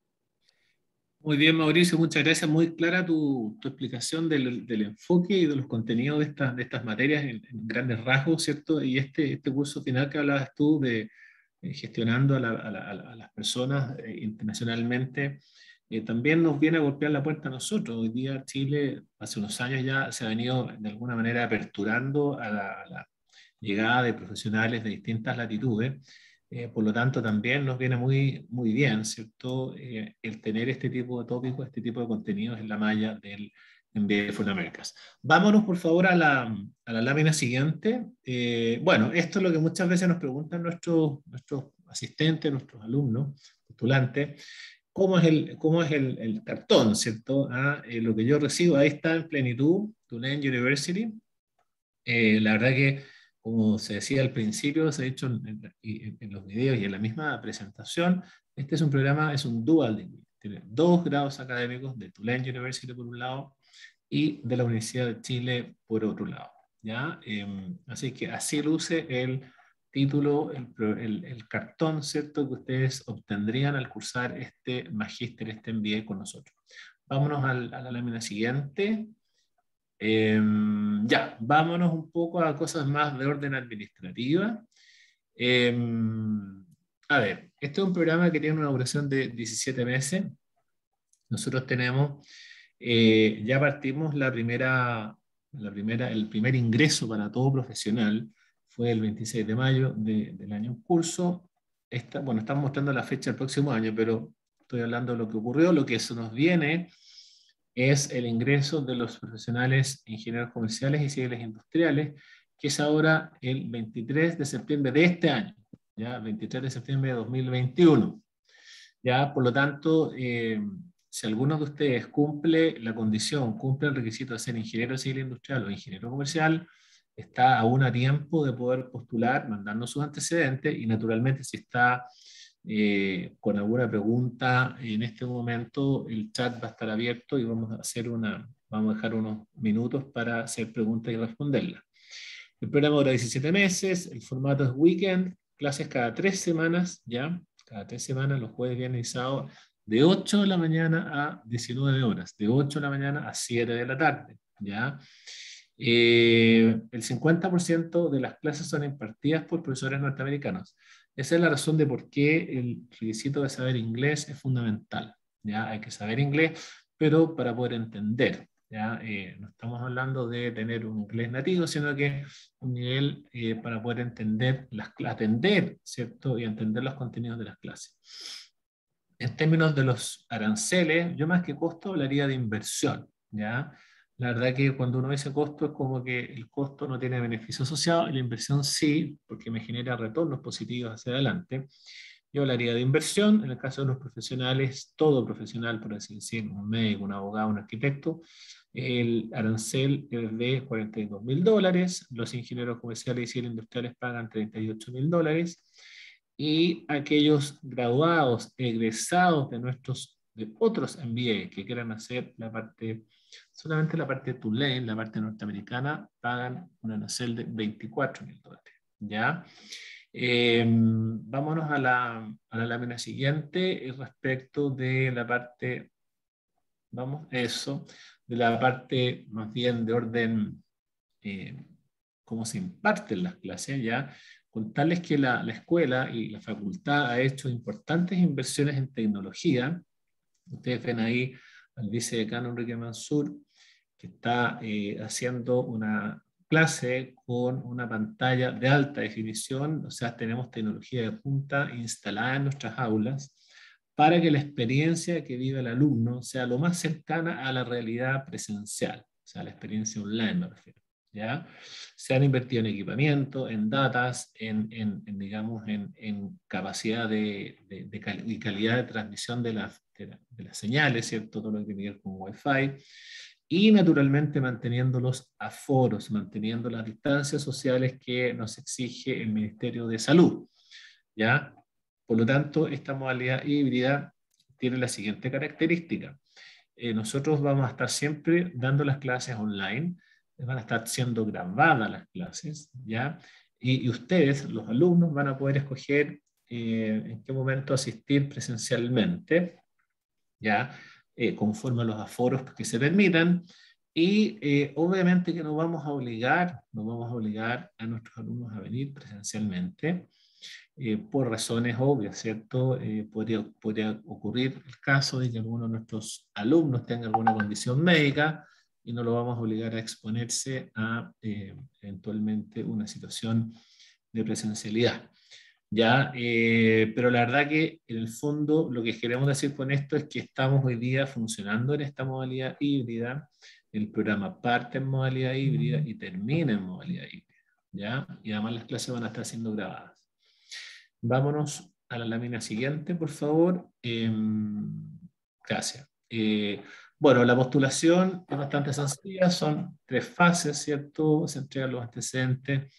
B: Muy bien, Mauricio, muchas gracias. Muy clara tu explicación del enfoque y de los contenidos de estas materias en grandes rasgos, ¿cierto? Y este curso final que hablabas tú de gestionando a las personas internacionalmente, también nos viene a golpear la puerta a nosotros. Hoy día Chile, hace unos años ya, se ha venido de alguna manera aperturando a la llegada de profesionales de distintas latitudes. Por lo tanto, también nos viene muy, muy bien, ¿cierto? El tener este tipo de tópicos, este tipo de contenidos en la malla del MBA for Americas. Vámonos, por favor, a la lámina siguiente. Bueno, esto es lo que muchas veces nos preguntan nuestros asistentes, nuestros alumnos, postulantes. ¿Cómo es el cartón, ¿cierto? Lo que yo recibo, ahí está en plenitud, Tulane University. La verdad que, como se decía al principio, se ha dicho en los videos y en la misma presentación, este es un programa, es un dual degree. Tiene 2 grados académicos de Tulane University por un lado y de la Universidad de Chile por otro lado. ¿Ya? Así que así luce el título, el cartón, ¿cierto?, que ustedes obtendrían al cursar este magíster, este MBA con nosotros. Vámonos a la lámina siguiente. Ya, vámonos un poco a cosas más de orden administrativa. A ver, este es un programa que tiene una duración de 17 meses. Nosotros tenemos, ya partimos el primer ingreso para todo profesional, fue el 26 de mayo del año en curso. Bueno, estamos mostrando la fecha del próximo año, pero estoy hablando de lo que ocurrió. Lo que se nos viene es el ingreso de los profesionales ingenieros comerciales y civiles industriales, que es ahora el 23 de septiembre de este año, ya 23 de septiembre de 2021. Ya, por lo tanto, si alguno de ustedes cumple la condición, cumple el requisito de ser ingeniero civil industrial o ingeniero comercial, está aún a tiempo de poder postular, mandando sus antecedentes, y naturalmente si está con alguna pregunta en este momento, el chat va a estar abierto y vamos a dejar unos minutos para hacer preguntas y responderlas. El programa dura 17 meses, el formato es weekend, clases cada 3 semanas, ¿ya? Cada 3 semanas, los jueves, viernes y sábados, de 8 de la mañana a 19 horas, de 8 de la mañana a 7 de la tarde, ¿ya? El 50% de las clases son impartidas por profesores norteamericanos. Esa es la razón de por qué el requisito de saber inglés es fundamental, ¿ya? Hay que saber inglés, pero para poder entender, ¿ya? No estamos hablando de tener un inglés nativo, sino que un nivel para poder entender, atender, ¿cierto? Y entender los contenidos de las clases. En términos de los aranceles, yo más que costo hablaría de inversión, ¿ya? La verdad que cuando uno dice costo es como que el costo no tiene beneficio asociado y la inversión sí, porque me genera retornos positivos hacia adelante. Yo hablaría de inversión, en el caso de los profesionales, todo profesional, por así decirlo, un médico, un abogado, un arquitecto, el arancel es de $42.000, los ingenieros comerciales y civiles industriales pagan $38.000, y aquellos graduados, egresados de otros MBA que quieran hacer solamente la parte de Tulane, la parte norteamericana, pagan un arancel de $24.000, ¿ya? Vámonos a la lámina siguiente respecto de la parte, de la parte más bien de orden, cómo se imparten las clases, ya, contarles que la escuela y la facultad ha hecho importantes inversiones en tecnología. Ustedes ven ahí al vicedecano Enrique Mansur, que está haciendo una clase con una pantalla de alta definición, o sea, tenemos tecnología de punta instalada en nuestras aulas para que la experiencia que vive el alumno sea lo más cercana a la realidad presencial, o sea, la experiencia online me refiero, ¿ya? Se han invertido en equipamiento, en datas, digamos, en capacidad y calidad de transmisión de las señales, ¿cierto? Todo lo que tiene que ver con Wi-Fi. Y naturalmente manteniendo los aforos, manteniendo las distancias sociales que nos exige el Ministerio de Salud, ¿ya? Por lo tanto, esta modalidad híbrida tiene la siguiente característica. Nosotros vamos a estar siempre dando las clases online, van a estar siendo grabadas las clases, ¿ya? Y ustedes, los alumnos, van a poder escoger en qué momento asistir presencialmente, ¿ya? Conforme a los aforos que se permitan, y obviamente que no vamos a obligar a nuestros alumnos a venir presencialmente, por razones obvias, ¿cierto? Podría ocurrir el caso de que alguno de nuestros alumnos tenga alguna condición médica y no lo vamos a obligar a exponerse a eventualmente una situación de presencialidad. ¿Ya? Pero la verdad que en el fondo lo que queremos decir con esto es que estamos hoy día funcionando en esta modalidad híbrida. El programa parte en modalidad híbrida y termina en modalidad híbrida, ¿ya? Y además las clases van a estar siendo grabadas. Vámonos a la lámina siguiente, por favor. Gracias. Bueno, la postulación es bastante sencilla, son 3 fases, ¿cierto? Se entregan los antecedentes,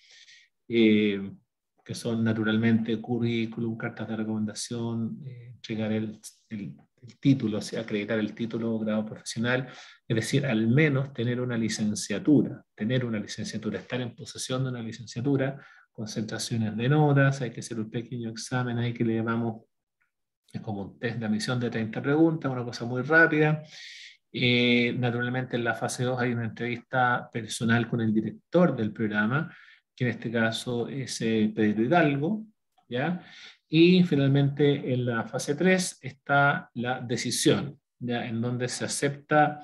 B: que son naturalmente currículum, cartas de recomendación, entregar el título, o sea, acreditar el título de grado profesional, es decir, al menos tener una licenciatura, estar en posesión de una licenciatura, concentraciones de notas, hay que hacer un pequeño examen ahí que le llamamos, es como un test de admisión de 30 preguntas, una cosa muy rápida. Naturalmente en la fase 2 hay una entrevista personal con el director del programa, que en este caso es Pedro Hidalgo, ¿ya? Y finalmente en la fase 3 está la decisión, ¿ya? En donde se acepta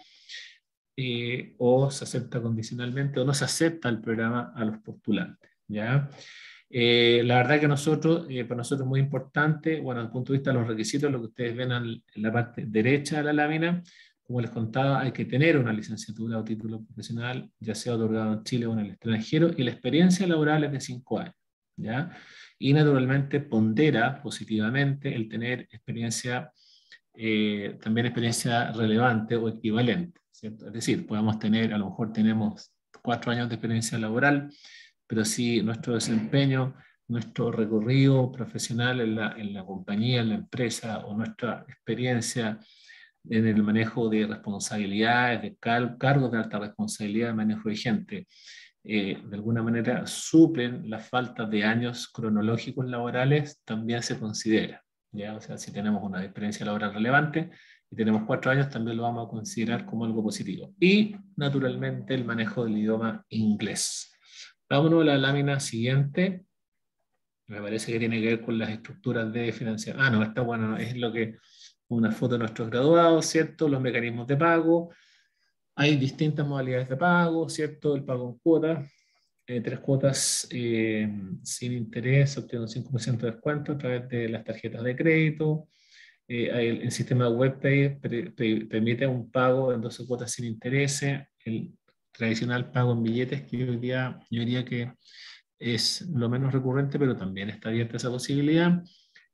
B: o se acepta condicionalmente o no se acepta el programa a los postulantes, ¿ya? La verdad que para nosotros es muy importante, bueno, desde el punto de vista de los requisitos, lo que ustedes ven en la parte derecha de la lámina, como les contaba, hay que tener una licenciatura o título profesional, ya sea otorgado en Chile o en el extranjero, y la experiencia laboral es de 5 años, ¿ya? Y naturalmente pondera positivamente el tener experiencia, también experiencia relevante o equivalente, ¿cierto? Es decir, podemos tener, a lo mejor tenemos 4 años de experiencia laboral, pero si nuestro desempeño, nuestro recorrido profesional en la compañía, en la empresa, o nuestra experiencia en el manejo de responsabilidades, de cargos de alta responsabilidad, de manejo de gente, de alguna manera suplen la falta de años cronológicos laborales, también se considera, ¿ya? O sea, si tenemos una experiencia laboral relevante y tenemos 4 años, también lo vamos a considerar como algo positivo. Y, naturalmente, el manejo del idioma inglés. Vámonos a la lámina siguiente. Me parece que tiene que ver con las estructuras de financiación. Ah, no, está bueno, es lo que una foto de nuestros graduados, ¿cierto? Los mecanismos de pago. Hay distintas modalidades de pago, ¿cierto? El pago en cuotas, 3 cuotas sin interés, obtiene un 5% de descuento a través de las tarjetas de crédito. El sistema WebPay permite un pago en 12 cuotas sin interés. El tradicional pago en billetes, que hoy día yo diría que es lo menos recurrente, pero también está abierta esa posibilidad.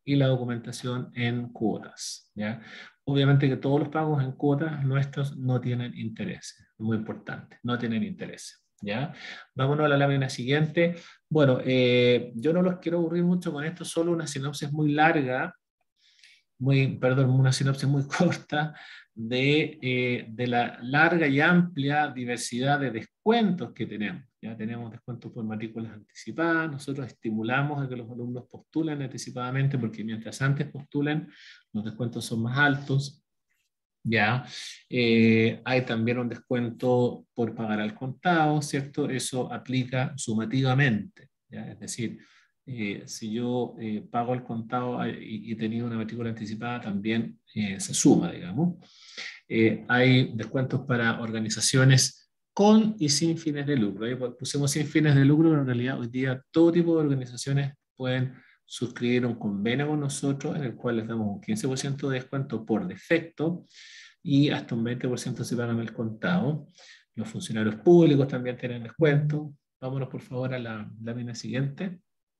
B: y la documentación en cuotas, ¿ya? Obviamente que todos los pagos en cuotas nuestros no tienen intereses, muy importante, no tienen intereses, ¿ya? Vámonos a la lámina siguiente. Bueno, yo no los quiero aburrir mucho con esto, solo una sinopsis muy larga, perdón, una sinopsis muy corta de la larga y amplia diversidad de descuentos que tenemos. Ya tenemos descuentos por matrículas anticipadas, nosotros estimulamos a que los alumnos postulen anticipadamente porque mientras antes postulen, los descuentos son más altos. Ya, hay también un descuento por pagar al contado, ¿cierto? Eso aplica sumativamente, ¿ya? Es decir, si yo pago al contado y he tenido una matrícula anticipada, también se suma, digamos. Hay descuentos para organizaciones con y sin fines de lucro. Ahí pusimos sin fines de lucro, pero en realidad hoy día todo tipo de organizaciones pueden suscribir un convenio con nosotros en el cual les damos un 15% de descuento por defecto y hasta un 20% se pagan al contado. Los funcionarios públicos también tienen descuento. Vámonos por favor a la lámina siguiente.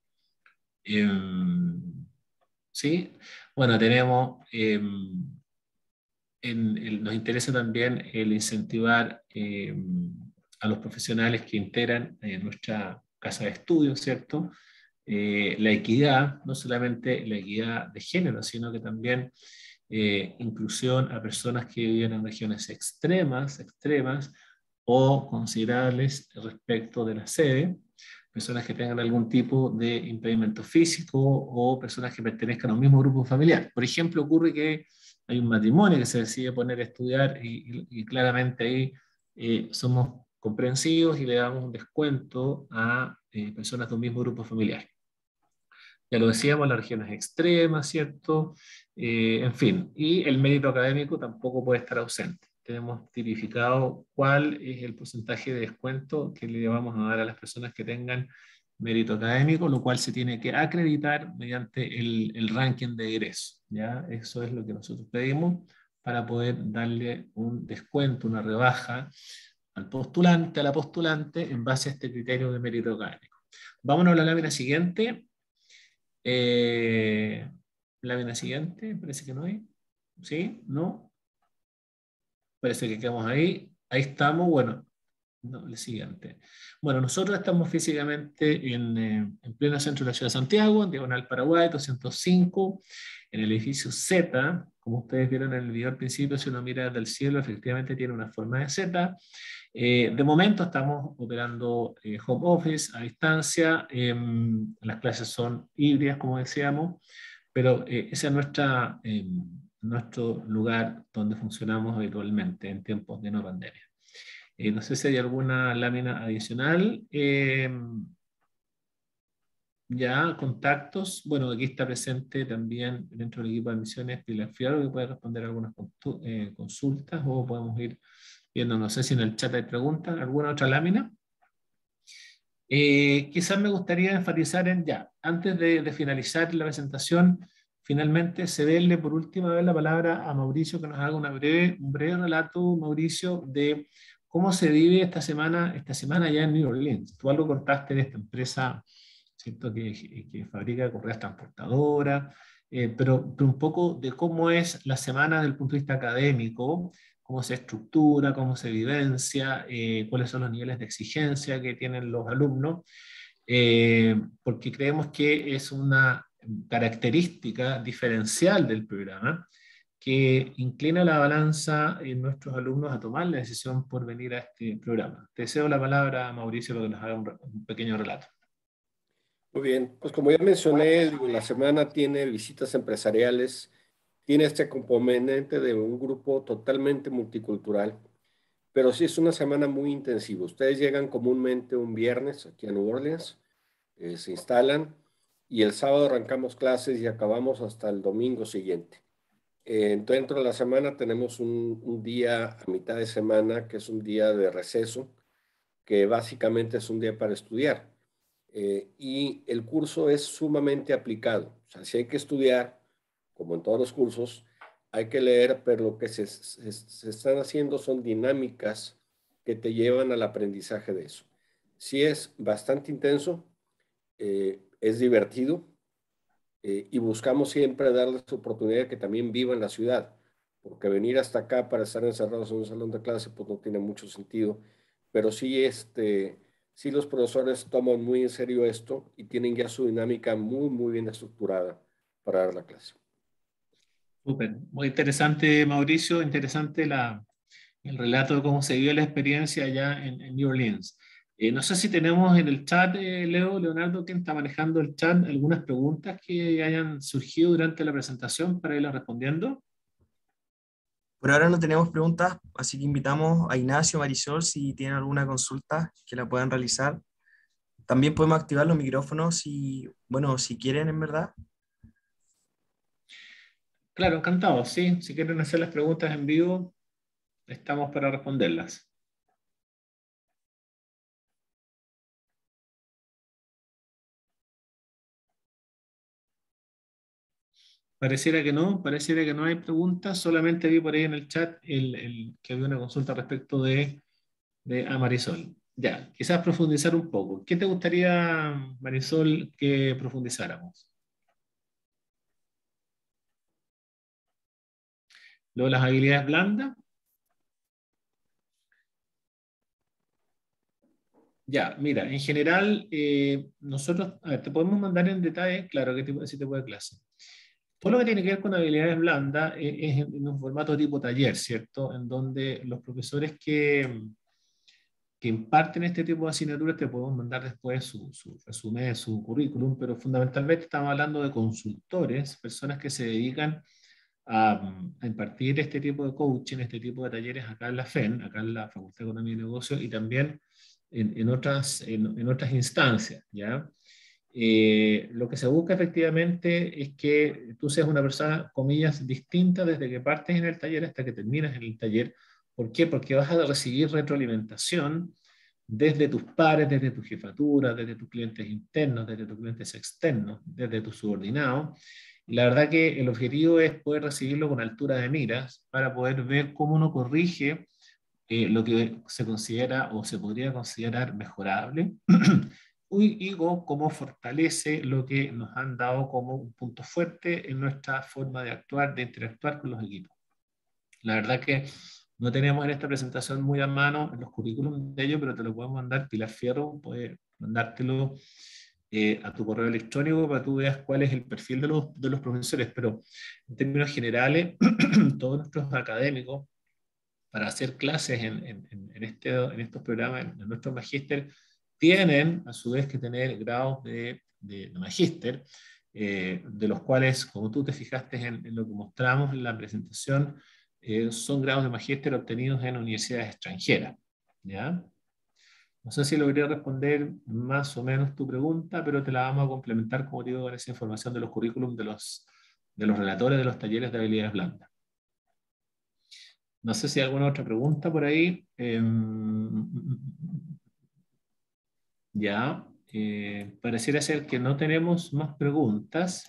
B: Sí, bueno, tenemos, nos interesa también el incentivar a los profesionales que integran nuestra casa de estudios, ¿cierto? La equidad, no solamente la equidad de género, sino que también inclusión a personas que viven en regiones extremas o considerables respecto de la sede, personas que tengan algún tipo de impedimento físico o personas que pertenezcan a un mismo grupo familiar. Por ejemplo, ocurre que hay un matrimonio que se decide poner a estudiar y claramente ahí somos comprensivos y le damos un descuento a personas de un mismo grupo familiar. Ya lo decíamos, las regiones extremas, ¿cierto? En fin, y el mérito académico tampoco puede estar ausente. Tenemos tipificado cuál es el porcentaje de descuento que le vamos a dar a las personas que tengan mérito académico, lo cual se tiene que acreditar mediante el ranking de egreso, ¿ya? Eso es lo que nosotros pedimos para poder darle un descuento, una rebaja al postulante, a la postulante, en base a este criterio de mérito académico. Vámonos a la lámina siguiente. Lámina siguiente, parece que no hay. ¿Sí? ¿No? Parece que quedamos ahí. Ahí estamos. Bueno, no, la siguiente. Bueno, nosotros estamos físicamente en pleno centro de la ciudad de Santiago, en Diagonal Paraguay, 205, en el edificio Z. Como ustedes vieron en el video al principio, si uno mira desde el cielo, efectivamente tiene una forma de Z. De momento estamos operando home office a distancia. Las clases son híbridas, como decíamos, pero ese es nuestro lugar donde funcionamos habitualmente en tiempos de no pandemia. No sé si hay alguna lámina adicional. Ya, contactos. Bueno, aquí está presente también dentro del equipo de admisiones Pilar Fiaro, que puede responder algunas consultas o podemos ir viendo, no sé si en el chat hay preguntas. ¿Alguna otra lámina? Quizás me gustaría enfatizar ya, antes de finalizar la presentación, finalmente cederle por última vez la palabra a Mauricio, que nos haga un breve relato, Mauricio, de cómo se vive esta semana allá en New Orleans. Tú algo contaste de esta empresa, ¿cierto? Que fabrica correas transportadoras, pero un poco de cómo es la semana desde el punto de vista académico, cómo se estructura, cómo se vivencia, cuáles son los niveles de exigencia que tienen los alumnos, porque creemos que es una característica diferencial del programa que inclina la balanza en nuestros alumnos a tomar la decisión por venir a este programa. Te cedo la palabra a Mauricio para que nos haga un pequeño relato.
C: Muy bien, pues como ya mencioné, la semana tiene visitas empresariales, tiene este componente de un grupo totalmente multicultural, pero sí es una semana muy intensiva. Ustedes llegan comúnmente un viernes aquí a New Orleans, se instalan y el sábado arrancamos clases y acabamos hasta el domingo siguiente. Dentro de la semana tenemos un día a mitad de semana que es un día de receso, que básicamente es un día para estudiar. Y el curso es sumamente aplicado. O sea, si hay que estudiar, como en todos los cursos, hay que leer, pero lo que se están haciendo son dinámicas que te llevan al aprendizaje de eso. Sí es bastante intenso, es divertido, y buscamos siempre darles oportunidad de que también vivan la ciudad, porque venir hasta acá para estar encerrados en un salón de clase pues no tiene mucho sentido, pero sí, sí los profesores toman muy en serio esto y tienen ya su dinámica muy, muy bien estructurada para dar la clase.
B: Súper, muy interesante, Mauricio, interesante el relato de cómo se vivió la experiencia allá en New Orleans. No sé si tenemos en el chat, Leonardo, quien está manejando el chat, algunas preguntas que hayan surgido durante la presentación para irlas respondiendo.
A: Por ahora no tenemos preguntas, así que invitamos a Ignacio, Marisol, si tienen alguna consulta que la puedan realizar. También podemos activar los micrófonos si, bueno, si quieren, en verdad.
B: Claro, encantado, sí. Si quieren hacer las preguntas en vivo, estamos para responderlas. Pareciera que no hay preguntas, solamente vi por ahí en el chat que había una consulta respecto de Marisol. Ya, quizás profundizar un poco. ¿Qué te gustaría, Marisol, que profundizáramos? Luego las habilidades blandas. Ya, mira, en general, nosotros, a ver, te podemos mandar en detalle, claro, qué tipo de clase. Todo lo que tiene que ver con habilidades blandas es en un formato tipo taller, ¿cierto? En donde los profesores que imparten este tipo de asignaturas te podemos mandar después su resumen, su currículum, pero fundamentalmente estamos hablando de consultores, personas que se dedican a impartir este tipo de coaching, este tipo de talleres acá en la FEN, acá en la Facultad de Economía y Negocios, y también en otras instancias, ¿ya? Lo que se busca efectivamente es que tú seas una persona, comillas, distinta desde que partes en el taller hasta que terminas en el taller. ¿Por qué? Porque vas a recibir retroalimentación desde tus pares, desde tu jefatura, desde tus clientes internos, desde tus clientes externos, desde tus subordinados. Y la verdad que el objetivo es poder recibirlo con altura de miras para poder ver cómo uno corrige lo que se considera o se podría considerar mejorable y cómo fortalece lo que nos han dado como un punto fuerte en nuestra forma de actuar, de interactuar con los equipos. La verdad que no tenemos en esta presentación muy a mano los currículums de ellos, pero te lo podemos mandar. Pilar Fierro puede mandártelo a tu correo electrónico para que tú veas cuál es el perfil de los profesores. Pero en términos generales, todos nuestros académicos, para hacer clases en estos programas, en nuestro magíster, tienen a su vez que tener grados de magíster, de los cuales, como tú te fijaste en lo que mostramos en la presentación, son grados de magíster obtenidos en universidades extranjeras. ¿Ya? No sé si logré responder más o menos tu pregunta, pero te la vamos a complementar, como digo, con esa información de los currículums de los relatores de los talleres de habilidades blandas. No sé si hay alguna otra pregunta por ahí. Ya, pareciera ser que no tenemos más preguntas.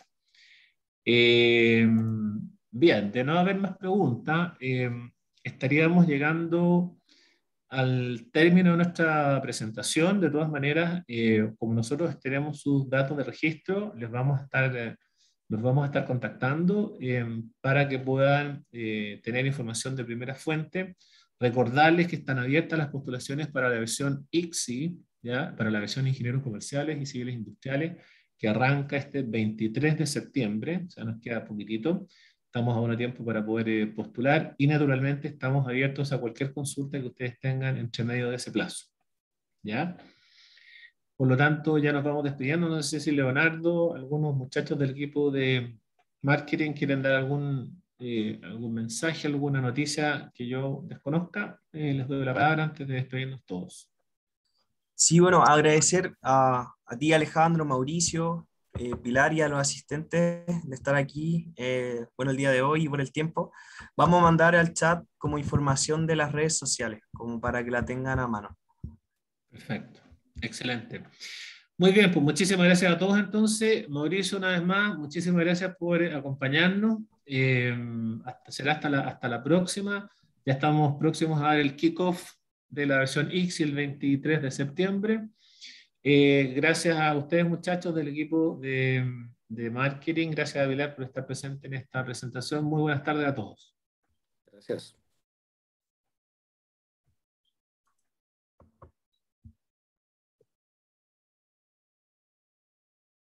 B: Bien, de no haber más preguntas, estaríamos llegando al término de nuestra presentación. De todas maneras, como nosotros tenemos sus datos de registro, los vamos a estar contactando para que puedan tener información de primera fuente. Recordarles que están abiertas las postulaciones para la versión ICSI, ¿ya? Para la versión Ingenieros Comerciales y Civiles Industriales, que arranca este 23 de septiembre, o sea, nos queda poquitito. Estamos a buen tiempo para poder postular y naturalmente estamos abiertos a cualquier consulta que ustedes tengan entre medio de ese plazo. ¿Ya? Por lo tanto, ya nos vamos despidiendo. No sé si Leonardo, algunos muchachos del equipo de marketing quieren dar algún mensaje, alguna noticia que yo desconozca. Les doy la palabra antes de despedirnos todos.
A: Sí, bueno, agradecer a ti, Alejandro, Mauricio, Pilar y a los asistentes de estar aquí, bueno, el día de hoy y por el tiempo. Vamos a mandar al chat como información de las redes sociales, como para que la tengan a mano.
B: Perfecto, excelente. Muy bien, pues muchísimas gracias a todos entonces. Mauricio, una vez más, muchísimas gracias por acompañarnos. Será hasta la próxima. Ya estamos próximos a dar el kickoff de la versión X el 23 de septiembre. Gracias a ustedes, muchachos del equipo de marketing. Gracias, Avilar, por estar presente en esta presentación. Muy buenas tardes a todos.
C: Gracias.